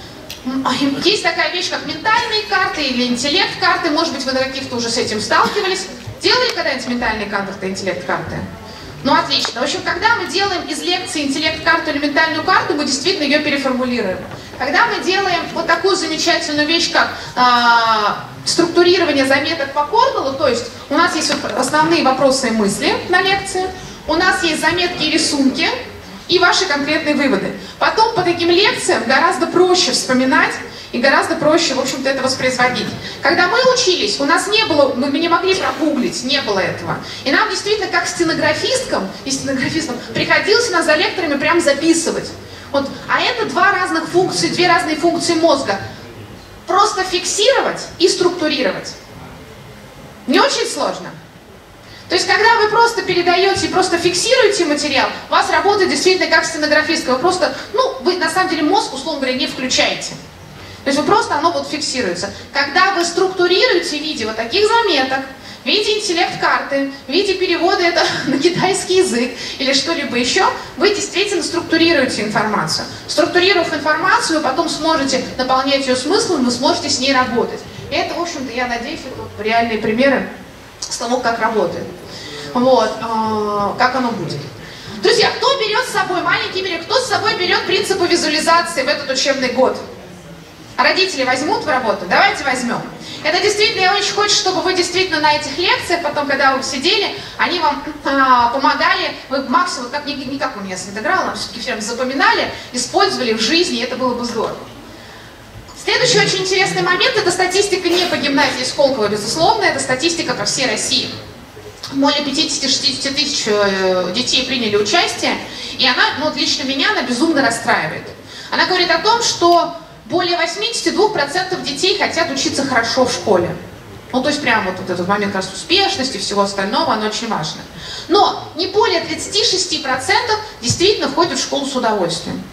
[SPEAKER 1] Есть такая вещь, как ментальные карты или интеллект-карты. Может быть, вы на каких-то уже с этим сталкивались. Делали когда-нибудь ментальные карты, интеллект-карты? Ну, отлично. В общем, когда мы делаем из лекции интеллект-карту или ментальную карту, мы действительно ее переформулируем. Когда мы делаем вот такую замечательную вещь, как э, структурирование заметок по Корнеллу, то есть у нас есть вот основные вопросы и мысли на лекции, у нас есть заметки и рисунки, и ваши конкретные выводы. Потом по таким лекциям гораздо проще вспоминать и гораздо проще, в общем-то, это воспроизводить. Когда мы учились, у нас не было, мы не могли прогуглить, не было этого. И нам действительно, как стенографисткам и стенографистам, приходилось нас за лекторами прям записывать. Вот. А это два разных функции, две разные функции мозга. Просто фиксировать и структурировать. Не очень сложно. То есть, когда вы просто передаете и просто фиксируете материал, у вас работает действительно как стенографистка. Вы просто, ну, вы на самом деле мозг, условно говоря, не включаете. То есть вы просто, оно вот фиксируется. Когда вы структурируете в виде вот таких заметок, в виде интеллект-карты, в виде перевода это на китайский язык или что-либо еще, вы действительно структурируете информацию. Структурировав информацию, вы потом сможете наполнять ее смыслом, вы сможете с ней работать. И это, в общем-то, я надеюсь, это вот реальные примеры с того, как работает. Вот, э, как оно будет. Друзья, кто берет с собой, маленький берет, кто с собой берет принципы визуализации в этот учебный год? Родители возьмут в работу? Давайте возьмем. Это действительно, я очень хочу, чтобы вы действительно на этих лекциях, потом, когда вы сидели, они вам а, помогали, вы максимум, как, не, не как у меня с интегралом, все-таки все запоминали, использовали в жизни, и это было бы здорово. Следующий очень интересный момент, это статистика не по гимназии Сколково, безусловно, это статистика по всей России. Более пятидесяти-шестидесяти тысяч детей приняли участие, и она, ну вот лично меня, она безумно расстраивает. Она говорит о том, что более восьмидесяти двух процентов детей хотят учиться хорошо в школе. Ну, то есть прям вот, вот этот момент как раз успешности и всего остального, оно очень важно. Но не более тридцати шести процентов действительно ходят в школу с удовольствием.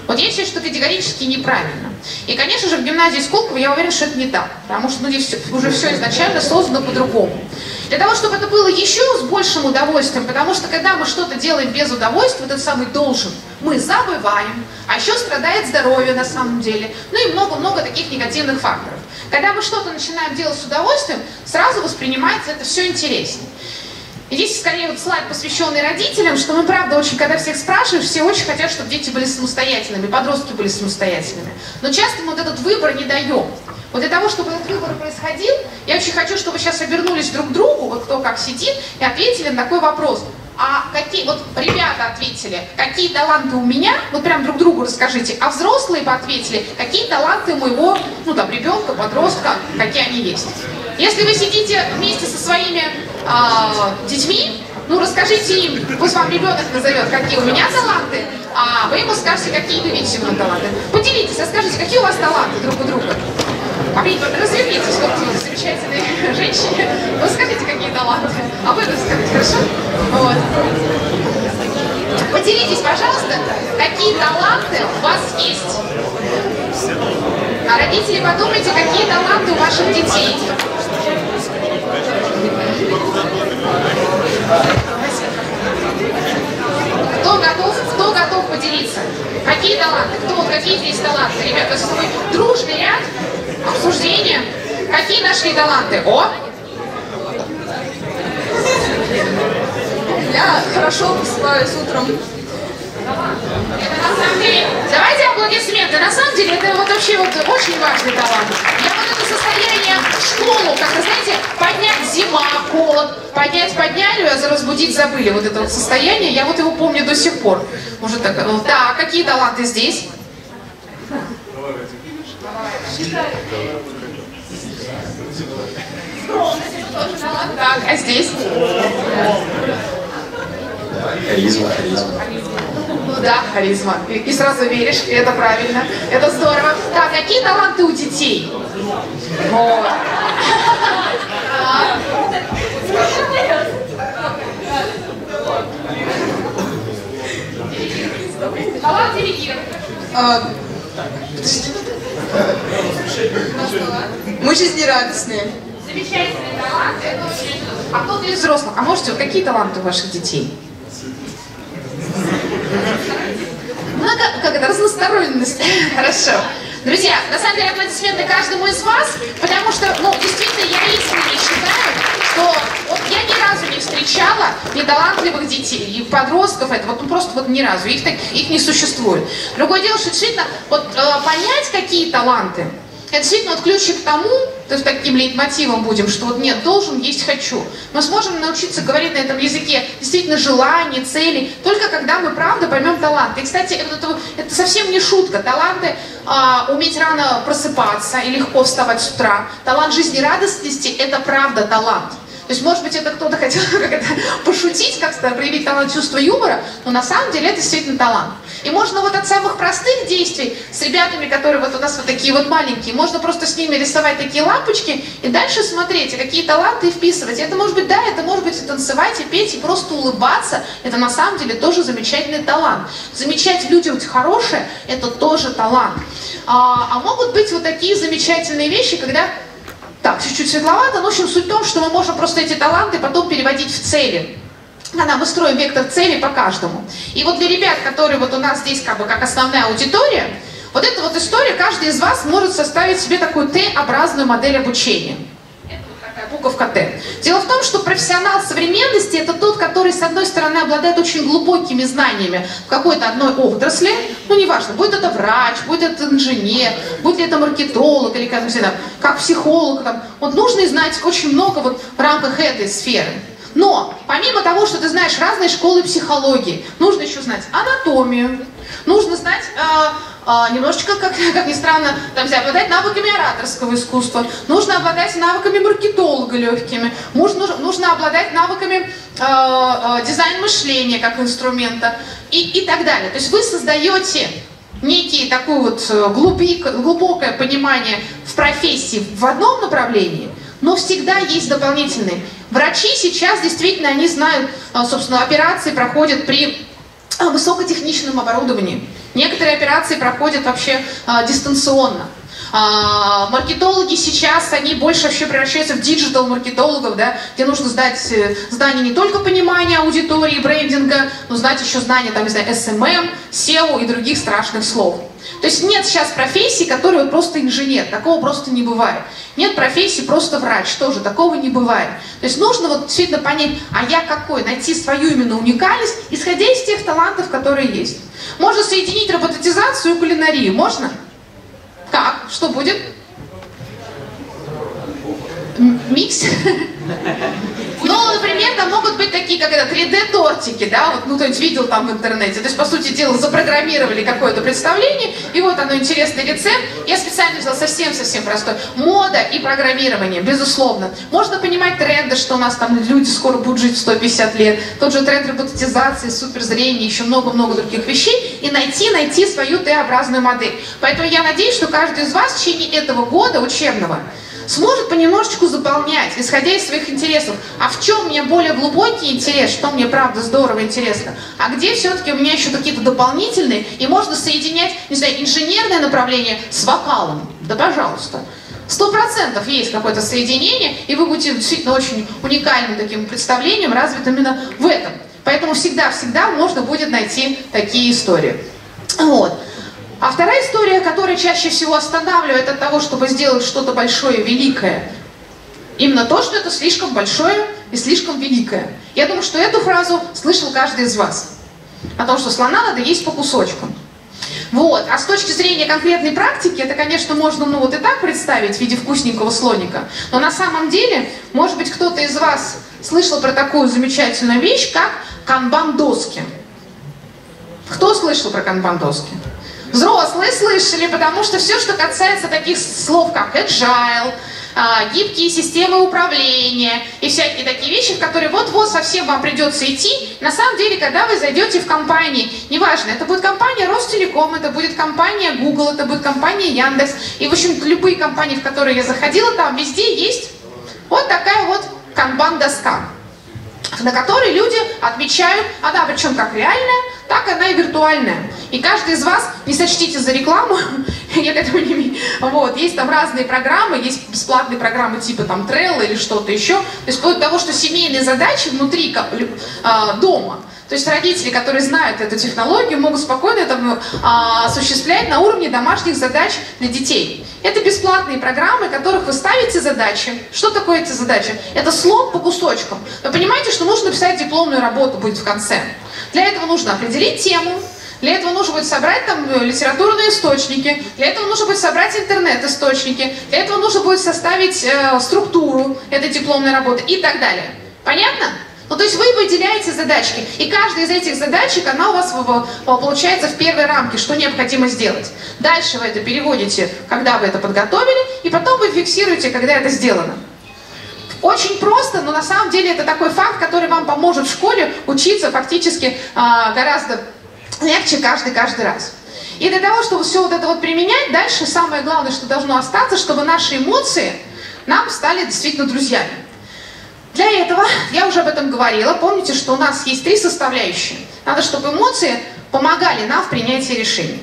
[SPEAKER 1] Вот я считаю, что категорически неправильно. И, конечно же, в гимназии Сколково я уверена, что это не так, потому что ну, здесь все, уже все изначально создано по-другому. Для того, чтобы это было еще с большим удовольствием, потому что когда мы что-то делаем без удовольствия, этот самый должен, мы забываем, а еще страдает здоровье на самом деле, ну и много-много таких негативных факторов. Когда мы что-то начинаем делать с удовольствием, сразу воспринимается это все интереснее. И здесь скорее вот слайд, посвященный родителям, что мы, правда, очень, когда всех спрашиваешь, все очень хотят, чтобы дети были самостоятельными, подростки были самостоятельными. Но часто мы вот этот выбор не даем. Вот для того, чтобы этот выбор происходил, я очень хочу, чтобы вы сейчас обернулись друг к другу, вот кто как сидит, и ответили на такой вопрос. А какие, вот ребята ответили, какие таланты у меня, вот прям друг другу расскажите, а взрослые бы ответили, какие таланты у моего, ну там, ребенка, подростка, какие они есть. Если вы сидите вместе со своими э, детьми, ну расскажите им, пусть вам ребенок назовет, какие у меня таланты, а вы ему скажете, какие вы видите у него таланты. Поделитесь, расскажите, какие у вас таланты друг у друга. Развернитесь, вот замечательной женщине, вы скажите, какие таланты, а вы расскажите, хорошо? Вот. Поделитесь, пожалуйста, какие таланты у вас есть. А родители, подумайте, какие таланты у ваших детей. Кто готов, кто готов поделиться? Какие таланты? Кто, какие здесь таланты? Ребята, это такой дружный ряд, обсуждение. Какие нашли таланты? О!
[SPEAKER 2] Я хорошо просыпаюсь утром.
[SPEAKER 1] Это на самом деле, давайте аплодисменты, на самом деле это вот вообще вот очень важный талант. Я вот это состояние школу, как вы знаете, поднять зима, холод, поднять подняли, а разбудить забыли. Вот это вот состояние, я вот его помню до сих пор. Может так, да, какие таланты здесь? Так, а здесь?
[SPEAKER 4] Харизма, харизма.
[SPEAKER 1] Да, харизма. И, и сразу веришь, и это правильно. Это здорово. Так, какие таланты у детей? Вот. Талант делегировать.
[SPEAKER 2] Мы жизнерадостные.
[SPEAKER 1] Замечательный талант. Это очень... А кто-то из взрослых? А можете, вот какие таланты у ваших детей? Много, как это, разносторонность. Хорошо. Друзья, на самом деле аплодисменты каждому из вас, потому что, ну, действительно, я искренне считаю, что вот я ни разу не встречала неталантливых детей, и подростков, это вот ну, просто вот ни разу, их, таких, их не существует. Другое дело, что действительно, вот э, понять, какие таланты, это действительно вот ключик к тому, то есть таким лейтмотивом будем, что вот нет, должен, есть хочу. Мы сможем научиться говорить на этом языке действительно желаний, целей, только когда мы правда поймем таланты. И, кстати, это, это совсем не шутка. Таланты а, уметь рано просыпаться и легко вставать с утра. Талант жизнерадостности – это правда талант. То есть, может быть, это кто-то хотел как это, пошутить, как-то проявить талант чувства юмора, но на самом деле это действительно талант. И можно вот от самых простых действий с ребятами, которые вот у нас вот такие вот маленькие, можно просто с ними рисовать такие лампочки и дальше смотреть, и какие таланты и вписывать. И это может быть, да, это может быть и танцевать, и петь, и просто улыбаться. Это на самом деле тоже замечательный талант. Замечать в людях хорошее – это тоже талант. А, а могут быть вот такие замечательные вещи, когда... Так, чуть-чуть светловато, но в общем суть в том, что мы можем просто эти таланты потом переводить в цели. Когда мы строим вектор целей по каждому. И вот для ребят, которые вот у нас здесь как бы как основная аудитория, вот эта вот история, каждый из вас может составить себе такую Т-образную модель обучения. Это вот такая буковка Т. Дело в том, что профессионал современности это тот, который с одной стороны обладает очень глубокими знаниями в какой-то одной отрасли, ну неважно, будет это врач, будет это инженер, будет ли это маркетолог или как, как психолог, там, вот нужно знать очень много вот в рамках этой сферы. Но помимо того, что ты знаешь разные школы психологии, нужно еще знать анатомию, нужно знать э, э, немножечко, как, как ни странно, там, обладать навыками ораторского искусства, нужно обладать навыками маркетолога легкими, нужно, нужно обладать навыками э, э, дизайн мышления как инструмента и, и так далее. То есть вы создаете некие такое вот глубик, глубокое понимание в профессии в одном направлении, но всегда есть дополнительные. Врачи сейчас действительно, они знают, собственно, операции проходят при высокотехничном оборудовании. Некоторые операции проходят вообще а, дистанционно. А, маркетологи сейчас, они больше вообще превращаются в диджитал-маркетологов, да, где нужно знать знания не только понимания аудитории, брендинга, но знать еще знания, там, не знаю, эс эм эм, сео и других страшных слов. То есть нет сейчас профессии, которая вот просто инженер, такого просто не бывает. Нет профессии просто врач, тоже такого не бывает. То есть нужно вот действительно понять, а я какой, найти свою именно уникальность, исходя из тех талантов, которые есть. Можно соединить роботизацию и кулинарию, можно? Как? Что будет? Микс? Ну, например, там могут быть такие, как это, три дэ тортики, да, вот, ну, кто-нибудь видел там в интернете. То есть, по сути дела, запрограммировали какое-то представление, и вот оно, интересный рецепт. Я специально взяла совсем-совсем простой. Мода и программирование, безусловно. Можно понимать тренды, что у нас там люди скоро будут жить сто пятьдесят лет. Тот же тренд роботизации, суперзрения, еще много-много других вещей. И найти, найти свою Т-образную модель. Поэтому я надеюсь, что каждый из вас в течение этого года учебного сможет понемножечку заполнять, исходя из своих интересов. А в чем у меня более глубокий интерес, что мне правда здорово интересно, а где все-таки у меня еще какие-то дополнительные, и можно соединять, не знаю, инженерное направление с вокалом. Да пожалуйста. Сто процентов есть какое-то соединение, и вы будете действительно очень уникальным таким представлением, развит именно в этом. Поэтому всегда-всегда можно будет найти такие истории. Вот. А вторая история, которая чаще всего останавливает от того, чтобы сделать что-то большое, великое, именно то, что это слишком большое и слишком великое. Я думаю, что эту фразу слышал каждый из вас. О том, что слона надо есть по кусочкам. Вот. А с точки зрения конкретной практики, это, конечно, можно ну, вот и так представить в виде вкусненького слоника. Но на самом деле, может быть, кто-то из вас слышал про такую замечательную вещь, как канбан-доски. Кто слышал про канбан-доски? Взрослые слышали, потому что все, что касается таких слов, как agile, гибкие системы управления и всякие такие вещи, в которые вот-вот совсем вам придется идти, на самом деле, когда вы зайдете в компании, неважно, это будет компания Ростелеком, это будет компания Google, это будет компания Яндекс, и, в общем, любые компании, в которые я заходила, там везде есть вот такая вот канбан-доска, на которой люди отмечают, она причем как реальная, так она и виртуальная. И каждый из вас, не сочтите за рекламу, я к этому не имею. Вот, есть там разные программы, есть бесплатные программы типа там Trello или что-то еще. То есть вплоть до того, что семейные задачи внутри э, дома, то есть родители, которые знают эту технологию, могут спокойно это э, осуществлять на уровне домашних задач для детей. Это бесплатные программы, в которых вы ставите задачи. Что такое эти задачи? Это слом по кусочкам. Вы понимаете, что нужно писать дипломную работу будет в конце. Для этого нужно определить тему, для этого нужно будет собрать там литературные источники, для этого нужно будет собрать интернет-источники, для этого нужно будет составить э, структуру этой дипломной работы и так далее. Понятно? Ну, то есть вы выделяете задачки, и каждая из этих задачек, она у вас получается в первой рамке, что необходимо сделать. Дальше вы это переводите, когда вы это подготовили, и потом вы фиксируете, когда это сделано. Очень просто, но на самом деле это такой факт, который вам поможет в школе учиться фактически а, гораздо легче каждый-каждый раз. И для того, чтобы все вот это вот применять, дальше самое главное, что должно остаться, чтобы наши эмоции нам стали действительно друзьями. Для этого, я уже об этом говорила, помните, что у нас есть три составляющие. Надо, чтобы эмоции помогали нам в принятии решений.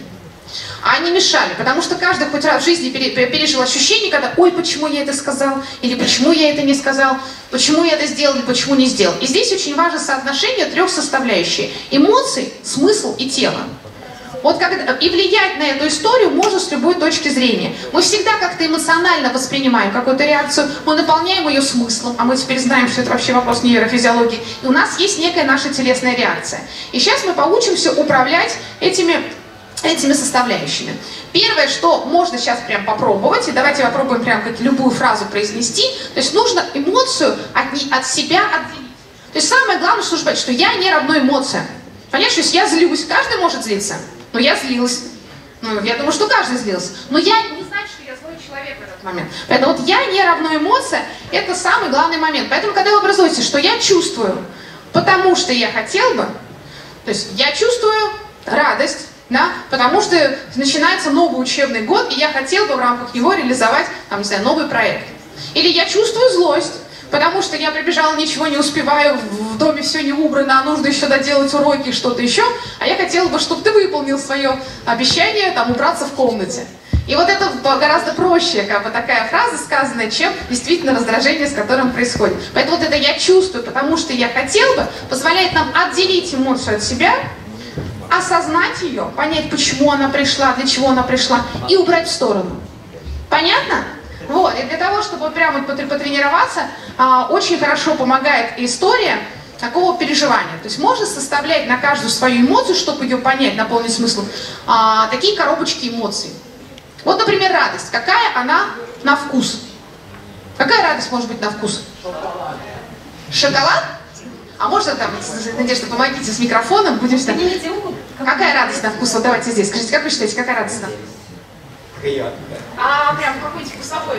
[SPEAKER 1] А они мешали, потому что каждый хоть раз в жизни пережил ощущение, когда «Ой, почему я это сказал?» или «Почему я это не сказал?» «Почему я это сделал?» или «Почему не сделал?» И здесь очень важно соотношение трех составляющих. Эмоций, смысл и тело. Вот как, и влиять на эту историю можно с любой точки зрения. Мы всегда как-то эмоционально воспринимаем какую-то реакцию, мы наполняем ее смыслом, а мы теперь знаем, что это вообще вопрос нейрофизиологии, и у нас есть некая наша телесная реакция. И сейчас мы поучимся управлять этими, этими составляющими. Первое, что можно сейчас прям попробовать, и давайте попробуем прям как любую фразу произнести, то есть нужно эмоцию от, не, от себя отделить. То есть самое главное, что нужно понять, что я не равно эмоциям. Понятно, что если я злюсь, каждый может злиться. Но я злилась. Ну, я думаю, что каждый злился. Но я не знаю, что я злой человек в этот момент. Поэтому вот я не равно эмоция, это самый главный момент. Поэтому, когда вы образуете, что я чувствую, потому что я хотел бы, то есть я чувствую радость, да, потому что начинается новый учебный год, и я хотел бы в рамках него реализовать, там, не знаю, новый проект. Или я чувствую злость, потому что я прибежала, ничего не успеваю, в доме все не убрано, а нужно еще доделать уроки, что-то еще, а я хотела бы, чтобы ты выполнил свое обещание, там, убраться в комнате. И вот это гораздо проще, как бы такая фраза сказанная, чем действительно раздражение, с которым происходит. Поэтому вот это «я чувствую, потому что я хотел бы» позволяет нам отделить эмоцию от себя, осознать ее, понять, почему она пришла, для чего она пришла, и убрать в сторону. Понятно? Вот, и для того, чтобы вот прямо потренироваться, а, очень хорошо помогает история такого переживания. То есть можно составлять на каждую свою эмоцию, чтобы ее понять, наполнить смыслом, а, такие коробочки эмоций. Вот, например, радость. Какая она на вкус? Какая радость может быть на вкус? Шоколад? А можно там, Надежда, помогите с микрофоном, будем сюда. Какая радость на вкус? Вот давайте здесь. Скажите, как вы считаете, какая радость на вкус? А прям какой-нибудь вкусовой?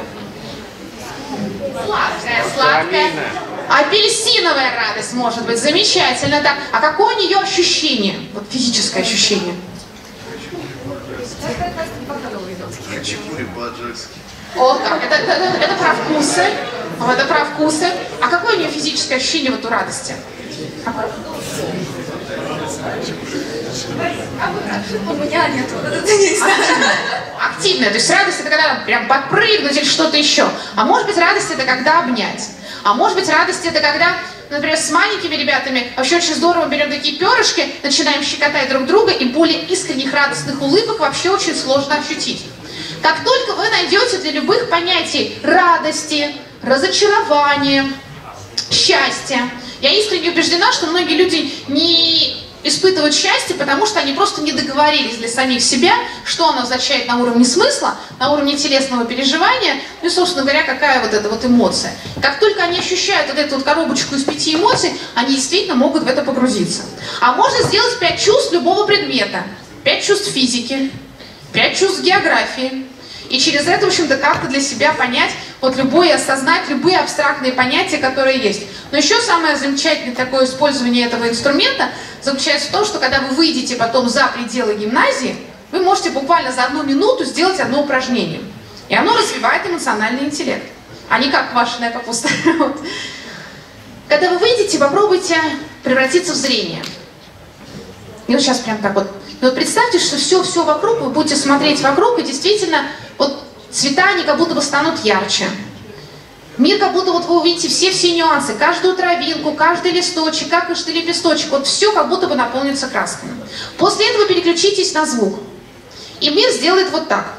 [SPEAKER 1] Сладкая, сладкая. Апельсиновая радость может быть, замечательно, да. А какое у нее ощущение? Вот физическое ощущение. О, как, это, это, это про вкусы. Это про вкусы. А какое у нее физическое ощущение вот у радости? Какое?
[SPEAKER 2] У меня нет.
[SPEAKER 1] Активная. То есть радость это когда прям подпрыгнуть или что-то еще. А может быть радость это когда обнять. А может быть радость это когда, например, с маленькими ребятами вообще очень здорово берем такие перышки, начинаем щекотать друг друга, и более искренних радостных улыбок вообще очень сложно ощутить. Как только вы найдете для любых понятий радости, разочарования, счастья, я искренне убеждена, что многие люди не испытывают счастье, потому что они просто не договорились для самих себя, что оно означает на уровне смысла, на уровне телесного переживания, ну и, собственно говоря, какая вот эта вот эмоция. Как только они ощущают вот эту вот коробочку из пяти эмоций, они действительно могут в это погрузиться. А можно сделать пять чувств любого предмета, пять чувств физики, пять чувств географии. И через это, в общем-то, как-то для себя понять, вот любое, осознать любые абстрактные понятия, которые есть. Но еще самое замечательное такое использование этого инструмента заключается в том, что когда вы выйдете потом за пределы гимназии, вы можете буквально за одну минуту сделать одно упражнение. И оно развивает эмоциональный интеллект. А не как квашеная капуста. Вот. Когда вы выйдете, попробуйте превратиться в зрение. И вот сейчас прям так вот. И вот представьте, что все-все вокруг, вы будете смотреть вокруг, и действительно, вот цвета, они как будто бы станут ярче. Мир, как будто вот вы увидите все-все нюансы, каждую травинку, каждый листочек, каждый лепесточек, вот все как будто бы наполнится красками. После этого переключитесь на звук. И мир сделает вот так.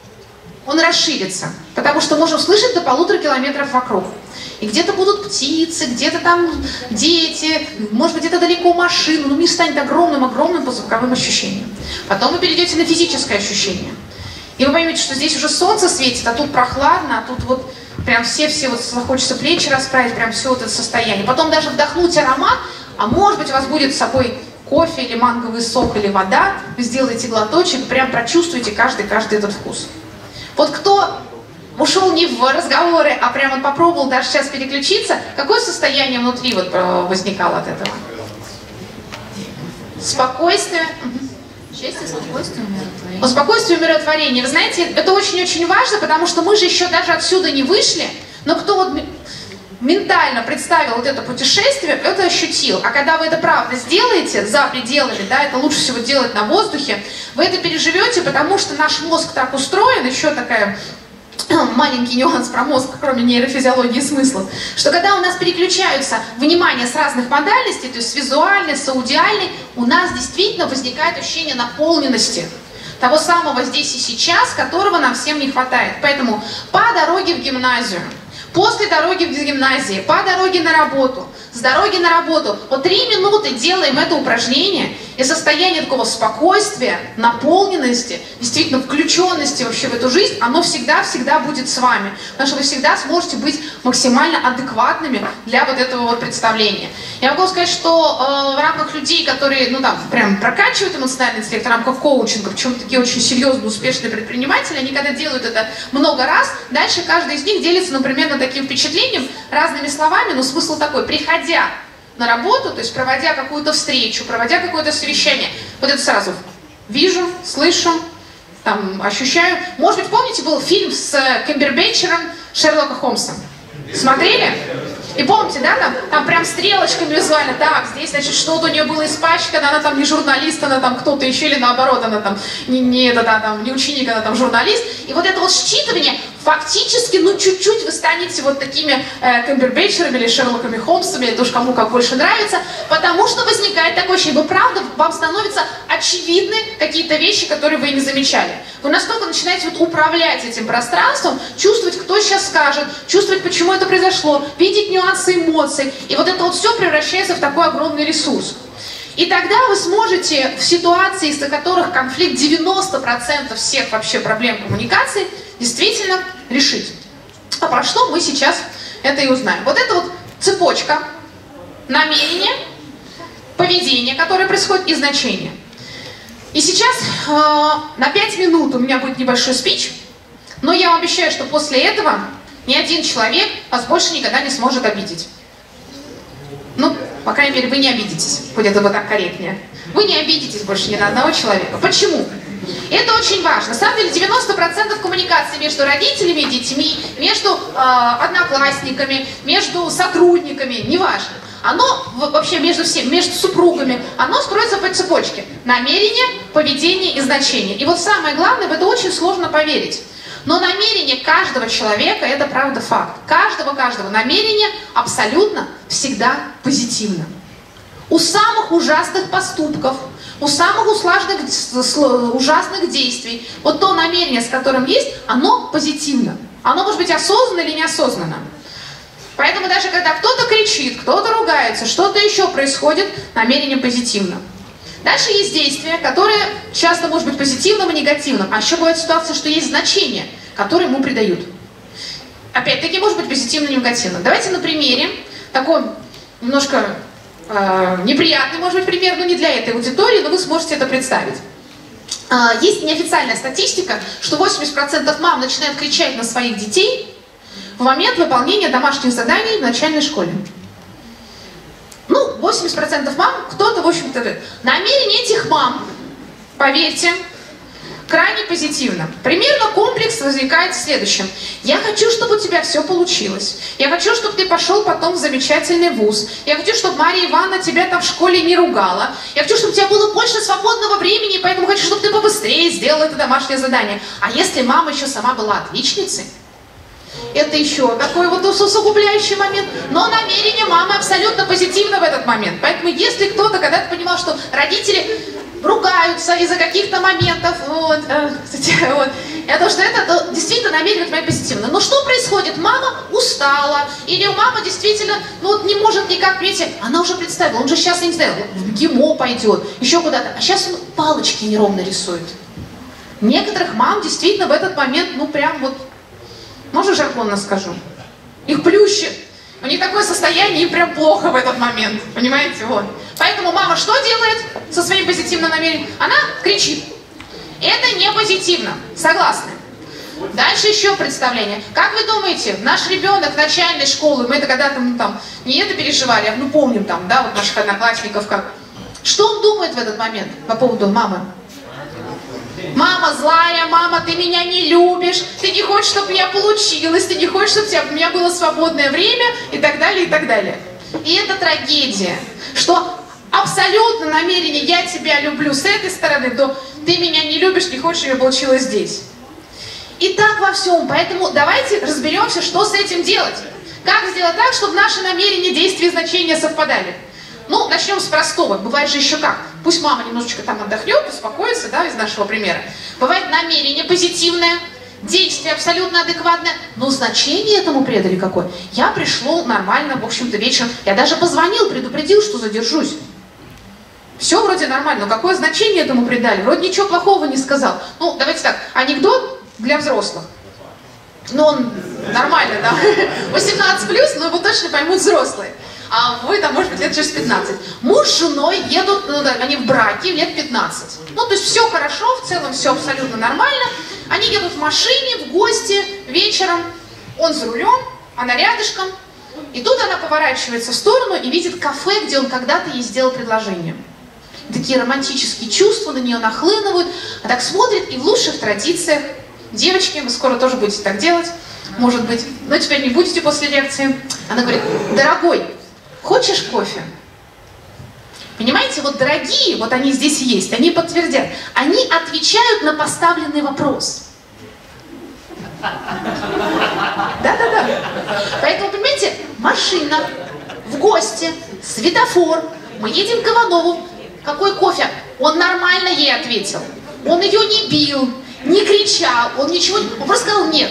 [SPEAKER 1] Он расширится, потому что можем слышать до полутора километров вокруг. И где-то будут птицы, где-то там дети, может быть, где-то далеко машины, но мир станет огромным-огромным по звуковым ощущениям. Потом вы перейдете на физическое ощущение. И вы поймете, что здесь уже солнце светит, а тут прохладно, а тут вот прям все-все, вот захочется плечи расправить, прям все вот это состояние. Потом даже вдохнуть аромат, а может быть, у вас будет с собой кофе или манговый сок или вода, вы сделаете глоточек, прям прочувствуете каждый-каждый этот вкус. Вот кто ушел не в разговоры, а прямо попробовал даже сейчас переключиться, какое состояние внутри вот возникало от этого? Спокойствие.
[SPEAKER 2] Счастье, спокойствие, умиротворение.
[SPEAKER 1] О спокойствии и умиротворении. Вы знаете, это очень-очень важно, потому что мы же еще даже отсюда не вышли, но кто вот ментально представил вот это путешествие, это ощутил. А когда вы это правда сделаете за пределами, да, это лучше всего делать на воздухе, вы это переживете, потому что наш мозг так устроен, еще такая маленький нюанс про мозг, кроме нейрофизиологии и смыслов, что когда у нас переключаются внимание с разных модальностей, то есть с визуальной, с аудиальной, у нас действительно возникает ощущение наполненности, того самого здесь и сейчас, которого нам всем не хватает. Поэтому по дороге в гимназию, после дороги в гимназии, по дороге на работу, с дороги на работу, вот три минуты делаем это упражнение, и состояние такого спокойствия, наполненности, действительно включенности вообще в эту жизнь, оно всегда-всегда будет с вами. Потому что вы всегда сможете быть максимально адекватными для вот этого вот представления. Я могу сказать, что э, в рамках людей, которые, ну там, прям прокачивают эмоциональный интеллект, в рамках коучинга, причем такие очень серьезные, успешные предприниматели, они когда делают это много раз, дальше каждый из них делится, например, на таким впечатлением, разными словами, но смысл такой: приходя на работу, то есть проводя какую-то встречу, проводя какое-то совещание, вот это сразу вижу, слышу, там, ощущаю. Может быть, помните, был фильм с Камбербэтчером Шерлока Холмса? Смотрели? И помните, да, там, там прям стрелочками визуально, так, здесь, значит, что-то у нее было испачкано, она там не журналист, она там кто-то еще, или наоборот, она там не, не, да, да, там, не ученик, она там журналист. И вот это вот считывание, фактически, ну, чуть-чуть вы станете вот такими э, Камбербэтчерами или Шерлоками Холмсами, это уж кому как больше нравится, потому что возникает такое ощущение, вы правда, вам становятся очевидны какие-то вещи, которые вы не замечали. Вы настолько начинаете вот управлять этим пространством, чувствовать, кто сейчас скажет, чувствовать, почему это произошло, видеть нюансы эмоций, и вот это вот все превращается в такой огромный ресурс. И тогда вы сможете в ситуации, из-за которых конфликт девяносто процентов всех вообще проблем коммуникации, действительно решить. А про что мы сейчас это и узнаем. Вот это вот цепочка намерения, поведения, которое происходит, и значения. И сейчас э, на пять минут у меня будет небольшой спич, но я вам обещаю, что после этого ни один человек вас больше никогда не сможет обидеть. Ну, по крайней мере, вы не обидитесь, будет это так корректнее. Вы не обидитесь больше ни на одного человека. Почему? Это очень важно. На самом деле девяносто процентов коммуникации между родителями и детьми, между э, одноклассниками, между сотрудниками, неважно. Оно вообще между всеми, между супругами, оно строится по цепочке. Намерение, поведение и значение. И вот самое главное, в это очень сложно поверить. Но намерение каждого человека, это правда факт. Каждого-каждого намерение абсолютно всегда позитивно. У самых ужасных поступков, у самых ужасных, ужасных действий, вот то намерение, с которым есть, оно позитивно. Оно может быть осознанно или неосознанно. Поэтому даже когда кто-то кричит, кто-то ругается, что-то еще происходит, намерение позитивно. Дальше есть действие, которое часто может быть позитивным и негативным. А еще бывает ситуация, что есть значение, которое ему придают. Опять-таки может быть позитивным и негативным. Давайте на примере, такой немножко э, неприятный, может быть, пример, но не для этой аудитории, но вы сможете это представить. Э, есть неофициальная статистика, что восемьдесят процентов мам начинают кричать на своих детей в момент выполнения домашних заданий в начальной школе. Ну, восемьдесят процентов мам, кто-то, в общем-то, намерение этих мам, поверьте, крайне позитивно. Примерно комплекс возникает в следующем. Я хочу, чтобы у тебя все получилось. Я хочу, чтобы ты пошел потом в замечательный вуз. Я хочу, чтобы Мария Ивановна тебя там в школе не ругала. Я хочу, чтобы у тебя было больше свободного времени, поэтому хочу, чтобы ты побыстрее сделал это домашнее задание. А если мама еще сама была отличницей, это еще такой вот усугубляющий момент. Но намерение мамы абсолютно позитивно в этот момент. Поэтому если кто-то когда-то понимал, что родители ругаются из-за каких-то моментов, вот, э, кстати, вот, это что это, то действительно намерение в этот момент позитивно. Но что происходит? Мама устала, или у мамы действительно, ну вот не может никак, видите, она уже представила, он же сейчас, я не знаю, в ГИМО пойдет, еще куда-то, а сейчас он палочки неровно рисует. Некоторых мам действительно в этот момент, ну прям вот, можно жаргонно скажу, их плющит. У них такое состояние, им прям плохо в этот момент, понимаете, вот. Поэтому мама что делает со своим позитивным намерением? Она кричит. Это не позитивно, согласны? Дальше еще представление. Как вы думаете, наш ребенок начальной школы, мы это когда-то ну, там не это переживали, а ну помним там, да, вот наших одноклассников как. Что он думает в этот момент по поводу мамы? Мама злая, мама, ты меня не любишь, ты не хочешь, чтобы у меня получилось, ты не хочешь, чтобы у меня было свободное время и так далее, и так далее. И это трагедия, что абсолютно намерение «я тебя люблю» с этой стороны, то «ты меня не любишь, не хочешь, чтобы у меня получилось здесь». И так во всем, поэтому давайте разберемся, что с этим делать. Как сделать так, чтобы наши намерения, действия и значения совпадали. Ну, начнем с простого. Бывает же еще как. Пусть мама немножечко там отдохнет, успокоится, да, из нашего примера. Бывает намерение позитивное, действие абсолютно адекватное, но значение этому придали какое? Я пришел нормально, в общем-то, вечером. Я даже позвонил, предупредил, что задержусь. Все вроде нормально, но какое значение этому придали? Вроде ничего плохого не сказал. Ну, давайте так, анекдот для взрослых. Ну, он нормально, да. восемнадцать плюс, но его точно поймут взрослые. А вы там, может быть, лет через пятнадцать. Муж с женой едут, ну да, они в браке лет пятнадцать. Ну, то есть все хорошо, в целом все абсолютно нормально. Они едут в машине, в гости, вечером. Он за рулем, она рядышком. И тут она поворачивается в сторону и видит кафе, где он когда-то ей сделал предложение. Такие романтические чувства на нее нахлынывают. А так смотрит, и в лучших традициях, девочки, вы скоро тоже будете так делать, может быть, но теперь не будете после лекции. Она говорит: дорогой, хочешь кофе? Понимаете, вот дорогие, вот они здесь есть, они подтвердят, они отвечают на поставленный вопрос. Да-да-да. Поэтому, понимаете, машина, в гости, светофор, мы едем к Иванову. Какой кофе? Он нормально ей ответил. Он ее не бил, не кричал, он ничего не... Он просто сказал нет.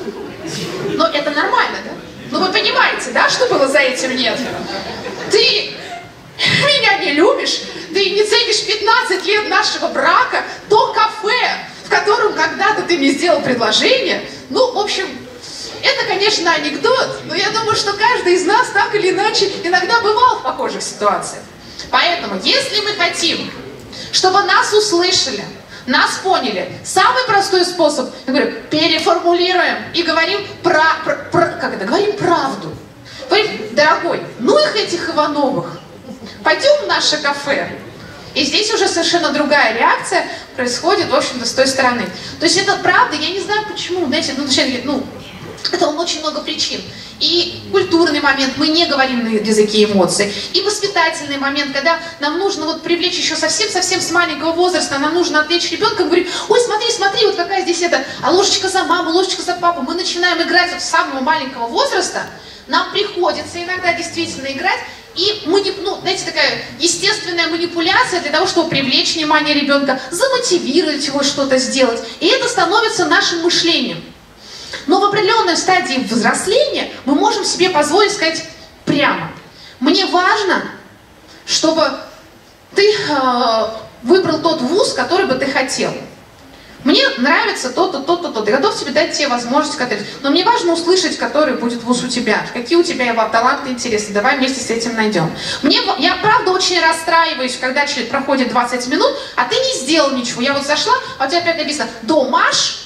[SPEAKER 1] Но это нормально, да? Ну вы понимаете, да, что было за этим нет? Ты меня не любишь, ты не ценишь пятнадцать лет нашего брака, то кафе, в котором когда-то ты мне сделал предложение. Ну, в общем, это, конечно, анекдот, но я думаю, что каждый из нас так или иначе иногда бывал в похожих ситуациях. Поэтому, если мы хотим, чтобы нас услышали, нас поняли, самый простой способ, я говорю, переформулируем и говорим, про, про, про, как это, говорим правду. Говорим: дорогой, ну их этих Ивановых, пойдем в наше кафе. И здесь уже совершенно другая реакция происходит, в общем-то, с той стороны. То есть это правда, я не знаю почему, знаете, ну, ну это очень много причин. И культурный момент, мы не говорим на языке эмоций. И воспитательный момент, когда нам нужно вот привлечь еще совсем-совсем с маленького возраста, нам нужно отвлечь ребенка, говорить: ой, смотри, смотри, вот какая здесь это, а ложечка за маму, ложечка за папу. Мы начинаем играть вот с самого маленького возраста, нам приходится иногда действительно играть. И, ну, знаете, такая естественная манипуляция для того, чтобы привлечь внимание ребенка, замотивировать его что-то сделать. И это становится нашим мышлением. Но в определенной стадии взросления мы можем себе позволить сказать прямо: мне важно, чтобы ты э, выбрал тот вуз, который бы ты хотел. Мне нравится то-то, то-то, то-то. Я готов тебе дать те возможности, которые... Но мне важно услышать, который будет вуз у тебя. Какие у тебя таланты, интересы. Давай вместе с этим найдем. Мне, я правда очень расстраиваюсь, когда человек проходит двадцать минут, а ты не сделал ничего. Я вот зашла, а у тебя опять написано «домаш».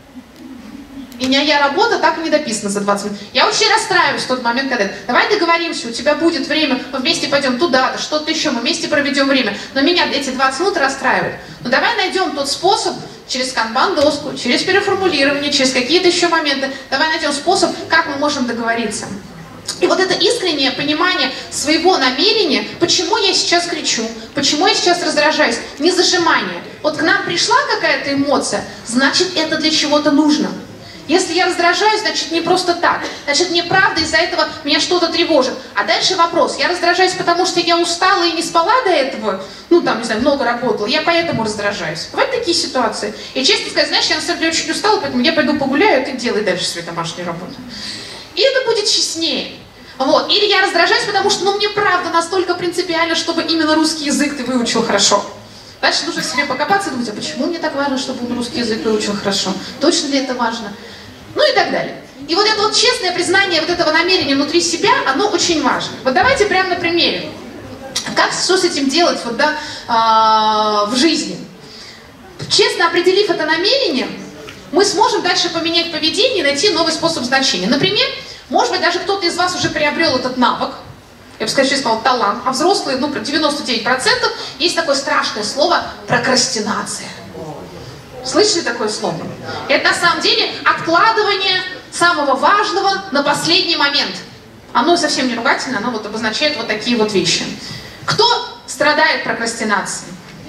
[SPEAKER 1] И моя работа так и не дописана за двадцать минут. Я очень расстраиваюсь в тот момент, когда давай договоримся, у тебя будет время, мы вместе пойдем туда-то, что-то еще, мы вместе проведем время. Но меня эти двадцать минут расстраивают. Но давай найдем тот способ, через канбан-доску, через переформулирование, через какие-то еще моменты. Давай найдем способ, как мы можем договориться. И вот это искреннее понимание своего намерения, почему я сейчас кричу, почему я сейчас раздражаюсь, не зажимание. Вот к нам пришла какая-то эмоция, значит, это для чего-то нужно. Если я раздражаюсь, значит, не просто так. Значит, мне правда из-за этого меня что-то тревожит. А дальше вопрос. Я раздражаюсь, потому что я устала и не спала до этого. Ну, там, не знаю, много работала. Я поэтому раздражаюсь. Бывают такие ситуации. И честно сказать, знаешь, я на самом деле очень устала, поэтому я пойду погуляю, а ты делай дальше свою домашнюю работу. И это будет честнее. Вот. Или я раздражаюсь, потому что, ну, мне правда настолько принципиально, чтобы именно русский язык ты выучил хорошо. Дальше нужно в себе покопаться и думать: а почему мне так важно, чтобы он русский язык выучил хорошо? Точно ли это важно? Ну и так далее. И вот это вот честное признание вот этого намерения внутри себя, оно очень важно. Вот давайте прямо на примере. Как, что с этим делать вот, да, э, в жизни? Честно определив это намерение, мы сможем дальше поменять поведение и найти новый способ значения. Например, может быть, даже кто-то из вас уже приобрел этот навык, я бы сказала, сказала талант, а взрослые, ну, девяносто девять процентов, есть такое страшное слово прокрастинация. Слышали такое слово? Это на самом деле откладывание самого важного на последний момент. Оно совсем не ругательно, оно вот обозначает вот такие вот вещи. Кто страдает прокрастинацией?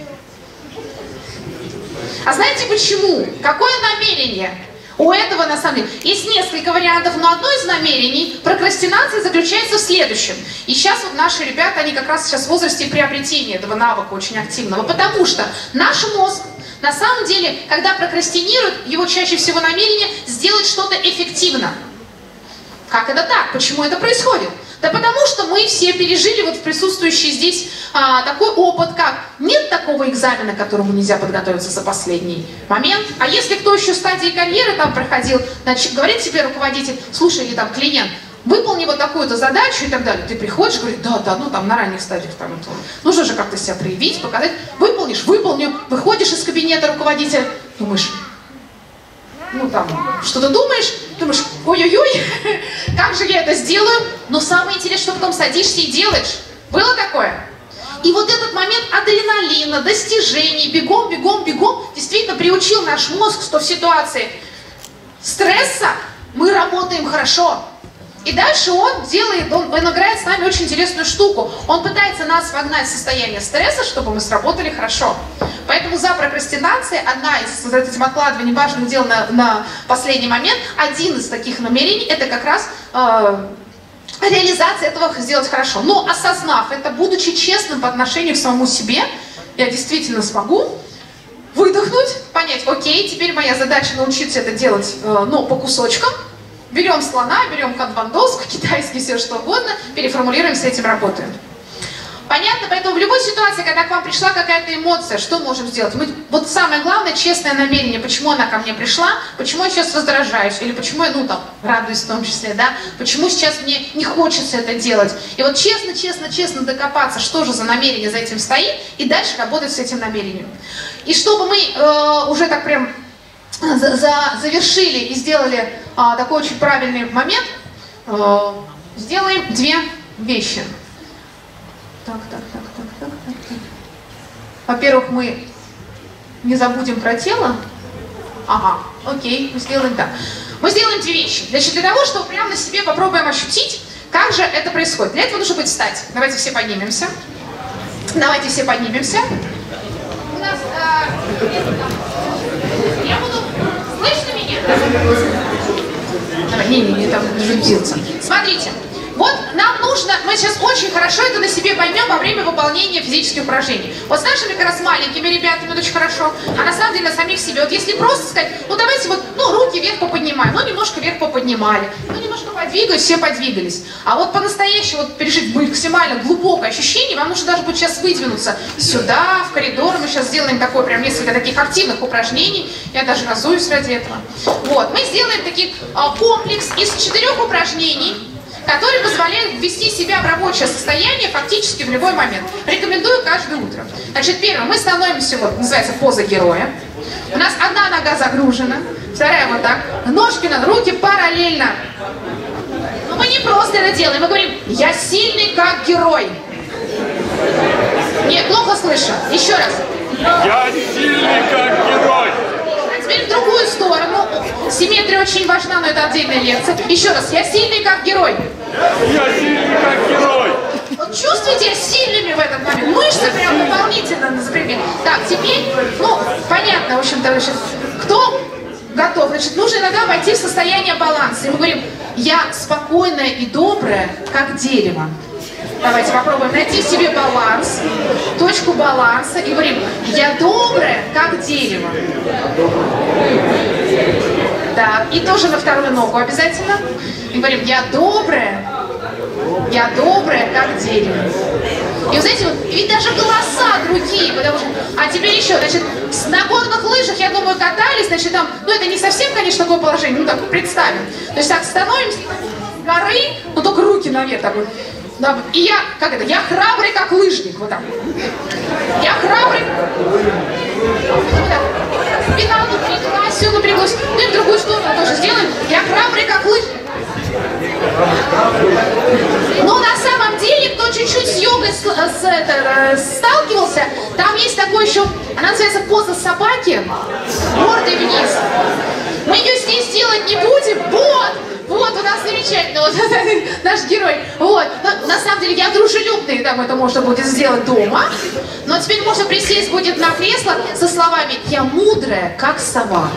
[SPEAKER 1] А знаете почему? Какое намерение? У этого, на самом деле, есть несколько вариантов, но одно из намерений прокрастинации заключается в следующем. И сейчас вот наши ребята, они как раз сейчас в возрасте приобретения этого навыка очень активного, потому что наш мозг, на самом деле, когда прокрастинирует, его чаще всего намерение сделать что-то эффективно. Как это так? Почему это происходит? Да потому что мы все пережили вот в присутствующий здесь а, такой опыт, как нет такого экзамена, к которому нельзя подготовиться за последний момент. А если кто еще в стадии карьеры там проходил, значит, говорит тебе руководитель: слушай, или там клиент, выполни вот такую-то задачу и так далее. Ты приходишь, говоришь: да, да, ну там на ранних стадиях там это. Нужно же как-то себя проявить, показать. Выполнишь, выполню. Выходишь из кабинета руководителя, думаешь, ну там, что-то думаешь, думаешь: ой-ой-ой, как же я это сделаю? Но самое интересное, что потом садишься и делаешь. Было такое? И вот этот момент адреналина, достижений, бегом, бегом, бегом, действительно приучил наш мозг, что в ситуации стресса мы работаем хорошо. И дальше он делает, он, он играет с нами очень интересную штуку. Он пытается нас вогнать в состояние стресса, чтобы мы сработали хорошо. Поэтому за прокрастинацией одна из вот этих откладываний важных дел на, на последний момент, один из таких намерений, это как раз э, реализация этого сделать хорошо. Но осознав это, будучи честным по отношению к самому себе, я действительно смогу выдохнуть, понять, окей, теперь моя задача научиться это делать, э, ну, по кусочкам. Берем слона, берем канбан-доску, китайский, все что угодно, переформулируем, с этим работаем. Понятно? Поэтому в любой ситуации, когда к вам пришла какая-то эмоция, что можем сделать? Мы, вот самое главное, честное намерение, почему она ко мне пришла, почему я сейчас раздражаюсь, или почему я, ну там, радуюсь в том числе, да, почему сейчас мне не хочется это делать. И вот честно, честно, честно докопаться, что же за намерение за этим стоит, и дальше работать с этим намерением. И чтобы мы э, уже так прям за, за, завершили и сделали а, такой очень правильный момент, а, сделаем две вещи. Так, так, так, так, так, так, так. Во-первых, мы не забудем про тело. Ага, окей, мы сделаем так. Мы сделаем две вещи. Значит, для того, чтобы прямо на себе попробуем ощутить, как же это происходит. Для этого нужно будет встать. Давайте все поднимемся. Давайте все поднимемся. У нас... А, я буду... Слышно меня? Давай, не-не-не, там жутится. Смотрите, вот нам нужно, мы сейчас очень хорошо это на себе поймем во время выполнения физических упражнений. Вот с нашими как раз маленькими ребятами это очень хорошо, а на самом деле на самих себе. Вот если просто сказать, ну давайте вот, ну руки вверх поподнимаем, ну немножко вверх поподнимали, ну немножко подвигались, все подвигались. А вот по-настоящему вот пережить максимально глубокое ощущение, вам нужно даже будет сейчас выдвинуться сюда, в коридор. Мы сейчас сделаем такое, прям несколько таких активных упражнений. Я даже разуюсь ради этого. Вот, мы сделаем такой а, комплекс из четырех упражнений, который позволяет ввести себя в рабочее состояние фактически в любой момент. Рекомендую каждое утро. Значит, первое, мы становимся, вот, называется поза героя. У нас одна нога загружена, вторая вот так, ножки на руки параллельно. Но мы не просто это делаем, мы говорим, я сильный как герой. Нет, плохо слышу. Еще раз.
[SPEAKER 5] Я сильный как герой.
[SPEAKER 1] Теперь в другую сторону. Симметрия очень важна, но это отдельная лекция. Еще раз, я сильный как герой.
[SPEAKER 5] Я сильный как герой.
[SPEAKER 1] Вот чувствуйте сильными в этот момент. Мышцы прям дополнительно запрягли. Так, теперь, ну, понятно, в общем-то, значит, кто готов? Значит, нужно иногда войти в состояние баланса. И мы говорим, я спокойная и добрая, как дерево. Давайте попробуем найти в себе баланс, точку баланса и говорим, я добрая, как дерево. Да, и тоже на вторую ногу обязательно. И говорим, я добрая, я добрая, как дерево. И вы знаете, вот, ведь даже голоса другие, потому что... А теперь еще, значит, на горных лыжах, я думаю, катались, значит, там, ну это не совсем, конечно, такое положение, ну так, представим. То есть так, становимся с горы, ну только руки наверх, так вот. Да, и я, как это, я храбрый, как лыжник, вот так. Я храбрый. Вот так. Спина напряглась, все напряглось. Ну и в другую сторону тоже сделаем. Я храбрый, как лыжник. Но на самом деле, кто чуть-чуть с йогой с, с, это, сталкивался, там есть такое еще, она называется поза собаки, мордой вниз. Мы ее здесь делать не будем. Вот! Вот, у нас замечательно, вот наш герой. Вот, но, на самом деле я дружелюбный, там это можно будет сделать дома. Но теперь можно присесть будет на кресло со словами «Я мудрая, как сова».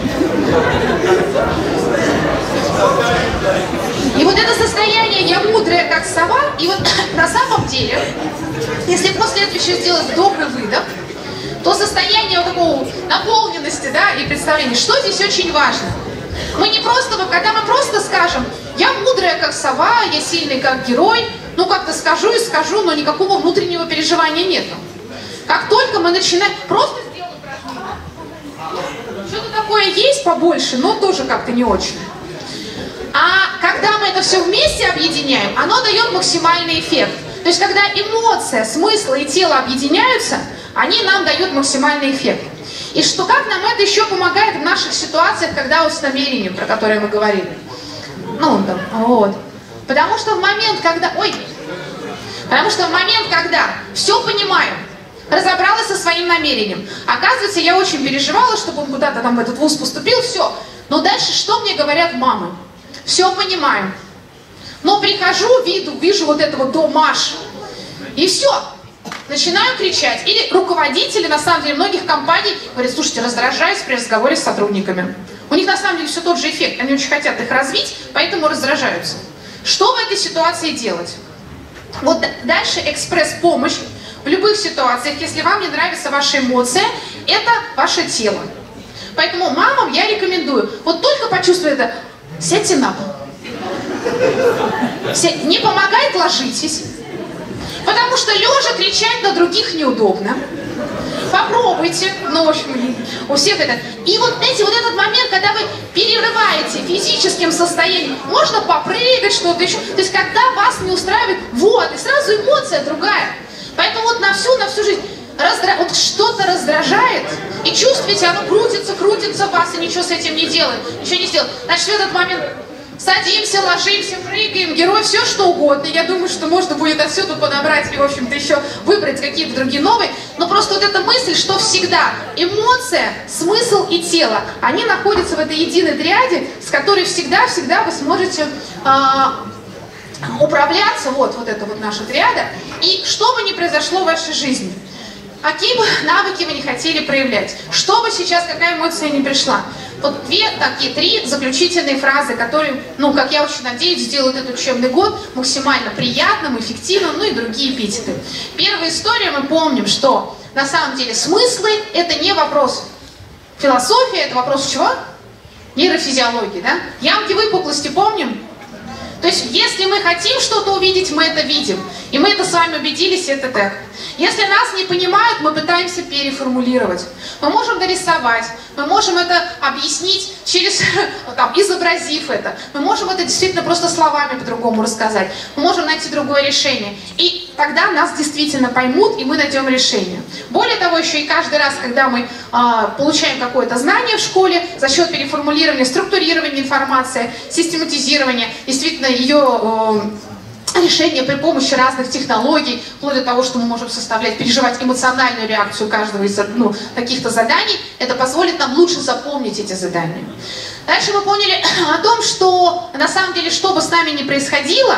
[SPEAKER 1] И вот это состояние «Я мудрая, как сова», и вот на самом деле, если после этого еще сделать добрый выдох, то состояние вот такого наполненности, да, и представления, что здесь очень важно. Мы не просто, когда мы просто скажем, я мудрая, как сова, я сильный, как герой, ну как-то скажу и скажу, но никакого внутреннего переживания нет. Как только мы начинаем, просто сделать упражнение, что-то такое есть побольше, но тоже как-то не очень. А когда мы это все вместе объединяем, оно дает максимальный эффект. То есть когда эмоция, смысл и тело объединяются, они нам дают максимальный эффект. И что, как нам это еще помогает в наших ситуациях, когда вот с намерением, про которое мы говорили. Ну, да, вот. Потому что в момент, когда... Ой! Потому что в момент, когда все понимаю, разобралась со своим намерением. Оказывается, я очень переживала, чтобы он куда-то там в этот вуз поступил, все. Но дальше что мне говорят мамы? все понимаю. Но прихожу, виду, вижу вот это вот домаш, и все. Начинаю кричать. Или руководители, на самом деле, многих компаний говорят, слушайте, раздражаюсь при разговоре с сотрудниками. У них на самом деле все тот же эффект. Они очень хотят их развить, поэтому раздражаются. Что в этой ситуации делать? Вот дальше экспресс-помощь. В любых ситуациях, если вам не нравится ваша эмоция, это ваше тело. Поэтому мамам я рекомендую, вот только почувствуйте это, сядьте на пол. Сядь, не помогает, ложитесь. Потому что лежа кричать на других неудобно. Попробуйте. Ну, в общем, у всех это. И вот, знаете, вот этот момент, когда вы перерываете физическим состоянием, можно попрыгать, что-то еще. То есть, когда вас не устраивает, вот, и сразу эмоция другая. Поэтому вот на всю, на всю жизнь раздра... вот что-то раздражает, и чувствуете, оно крутится, крутится в вас, и ничего с этим не делает, ничего не сделает. Значит, в этот момент садимся, ложимся, прыгаем, герой, все что угодно. Я думаю, что можно будет отсюда подобрать и, в общем-то, еще выбрать какие-то другие новые. Но просто вот эта мысль, что всегда эмоция, смысл и тело, они находятся в этой единой триаде, с которой всегда-всегда вы сможете а, управляться. Вот, вот это вот наша триада. И что бы ни произошло в вашей жизни, какие бы навыки вы не хотели проявлять, что бы сейчас, какая эмоция не пришла. Вот две, такие три заключительные фразы, которые, ну, как я очень надеюсь, сделают этот учебный год максимально приятным, эффективным, ну и другие эпитеты. Первая история, мы помним, что на самом деле смыслы – это не вопрос философии, это вопрос чего? Нейрофизиологии, да? Ямки, выпуклости помним? То есть, если мы хотим что-то увидеть, мы это видим. И мы это с вами убедились, это так. Если нас не понимают, мы пытаемся переформулировать. Мы можем дорисовать, мы можем это объяснить через, там, изобразив это. Мы можем это действительно просто словами по-другому рассказать. Мы можем найти другое решение. И тогда нас действительно поймут, и мы найдем решение. Более того, еще и каждый раз, когда мы э, получаем какое-то знание в школе, за счет переформулирования, структурирования информации, систематизирования, действительно ее э, решения при помощи разных технологий, вплоть до того, что мы можем составлять, переживать эмоциональную реакцию каждого из ну, каких-то заданий, это позволит нам лучше запомнить эти задания. Дальше мы поняли о том, что на самом деле, что бы с нами ни происходило,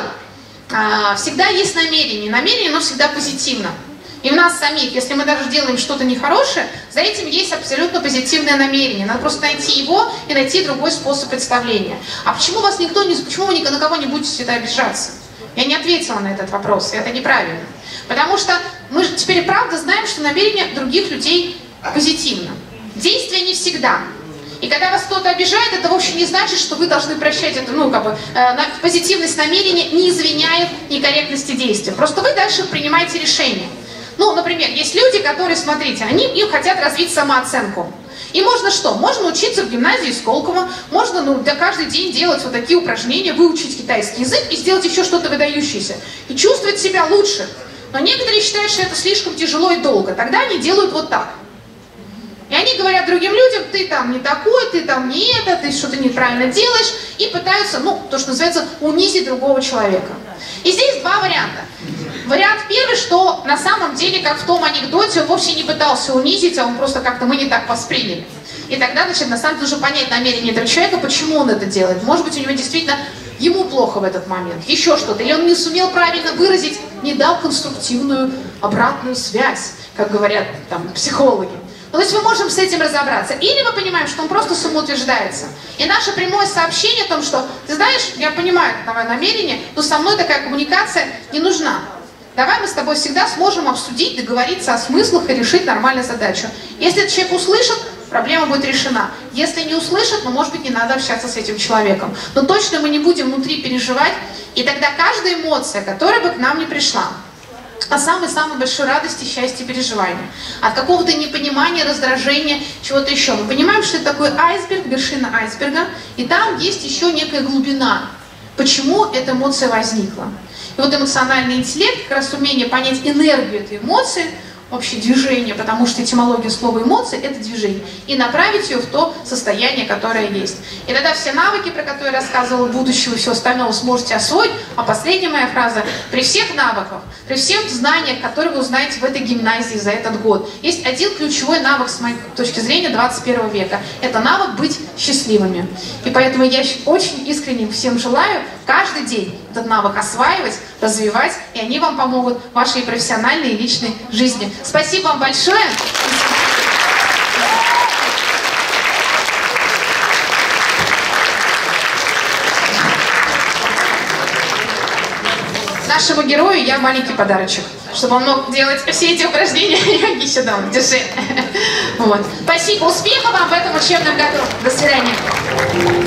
[SPEAKER 1] э, всегда есть намерение. Намерение, оно всегда позитивно. И у нас самих, если мы даже делаем что-то нехорошее, за этим есть абсолютно позитивное намерение. Надо просто найти его и найти другой способ представления. А почему вас никто не, почему вы на кого не будете всегда обижаться? Я не ответила на этот вопрос, это неправильно. Потому что мы же теперь и правда знаем, что намерение других людей позитивно. Действие не всегда. И когда вас кто-то обижает, это вовсе не значит, что вы должны прощать это, ну, как бы, э, позитивность намерения не извиняет некорректности действия. Просто вы дальше принимаете решение. Ну, например, есть люди, которые, смотрите, они им хотят развить самооценку. И можно что? Можно учиться в гимназии Сколково, можно ну, да, каждый день делать вот такие упражнения, выучить китайский язык и сделать еще что-то выдающееся. И чувствовать себя лучше. Но некоторые считают, что это слишком тяжело и долго. Тогда они делают вот так. И они говорят другим людям, ты там не такой, ты там не это, ты что-то неправильно делаешь. И пытаются, ну, то, что называется, унизить другого человека. И здесь два варианта. Вариант первый, что на самом деле, как в том анекдоте, он вовсе не пытался унизить, а он просто как-то мы не так восприняли. И тогда, значит, на самом деле нужно понять намерение этого человека, почему он это делает. Может быть, у него действительно, ему плохо в этот момент, еще что-то. Или он не сумел правильно выразить, не дал конструктивную обратную связь, как говорят там психологи. Ну, то есть мы можем с этим разобраться. Или мы понимаем, что он просто самоутверждается. И наше прямое сообщение о том, что, ты знаешь, я понимаю твое намерение, но со мной такая коммуникация не нужна. Давай мы с тобой всегда сможем обсудить, договориться о смыслах и решить нормальную задачу. Если этот человек услышит, проблема будет решена. Если не услышит, ну, может быть, не надо общаться с этим человеком. Но точно мы не будем внутри переживать. И тогда каждая эмоция, которая бы к нам не пришла, о самой-самой большой радости, счастье, переживания, от какого-то непонимания, раздражения, чего-то еще. Мы понимаем, что это такой айсберг, вершина айсберга, и там есть еще некая глубина. Почему эта эмоция возникла? И вот эмоциональный интеллект, как раз умение понять энергию этой эмоции, вообще движение, потому что этимология слова эмоции – это движение, и направить ее в то состояние, которое есть. И тогда все навыки, про которые я рассказывала, будущего и все остальное вы сможете освоить. А последняя моя фраза: при всех навыках, при всех знаниях, которые вы узнаете в этой гимназии за этот год, есть один ключевой навык, с моей точки зрения, двадцать первого века. Это навык быть счастливыми. И поэтому я очень искренне всем желаю каждый день этот навык осваивать, развивать, и они вам помогут в вашей профессиональной и личной жизни. Спасибо вам большое. Нашему герою я маленький подарочек, чтобы он мог делать все эти упражнения. Йоги Сидон, держи. Вот. Спасибо, успехов вам в этом учебном году. До свидания.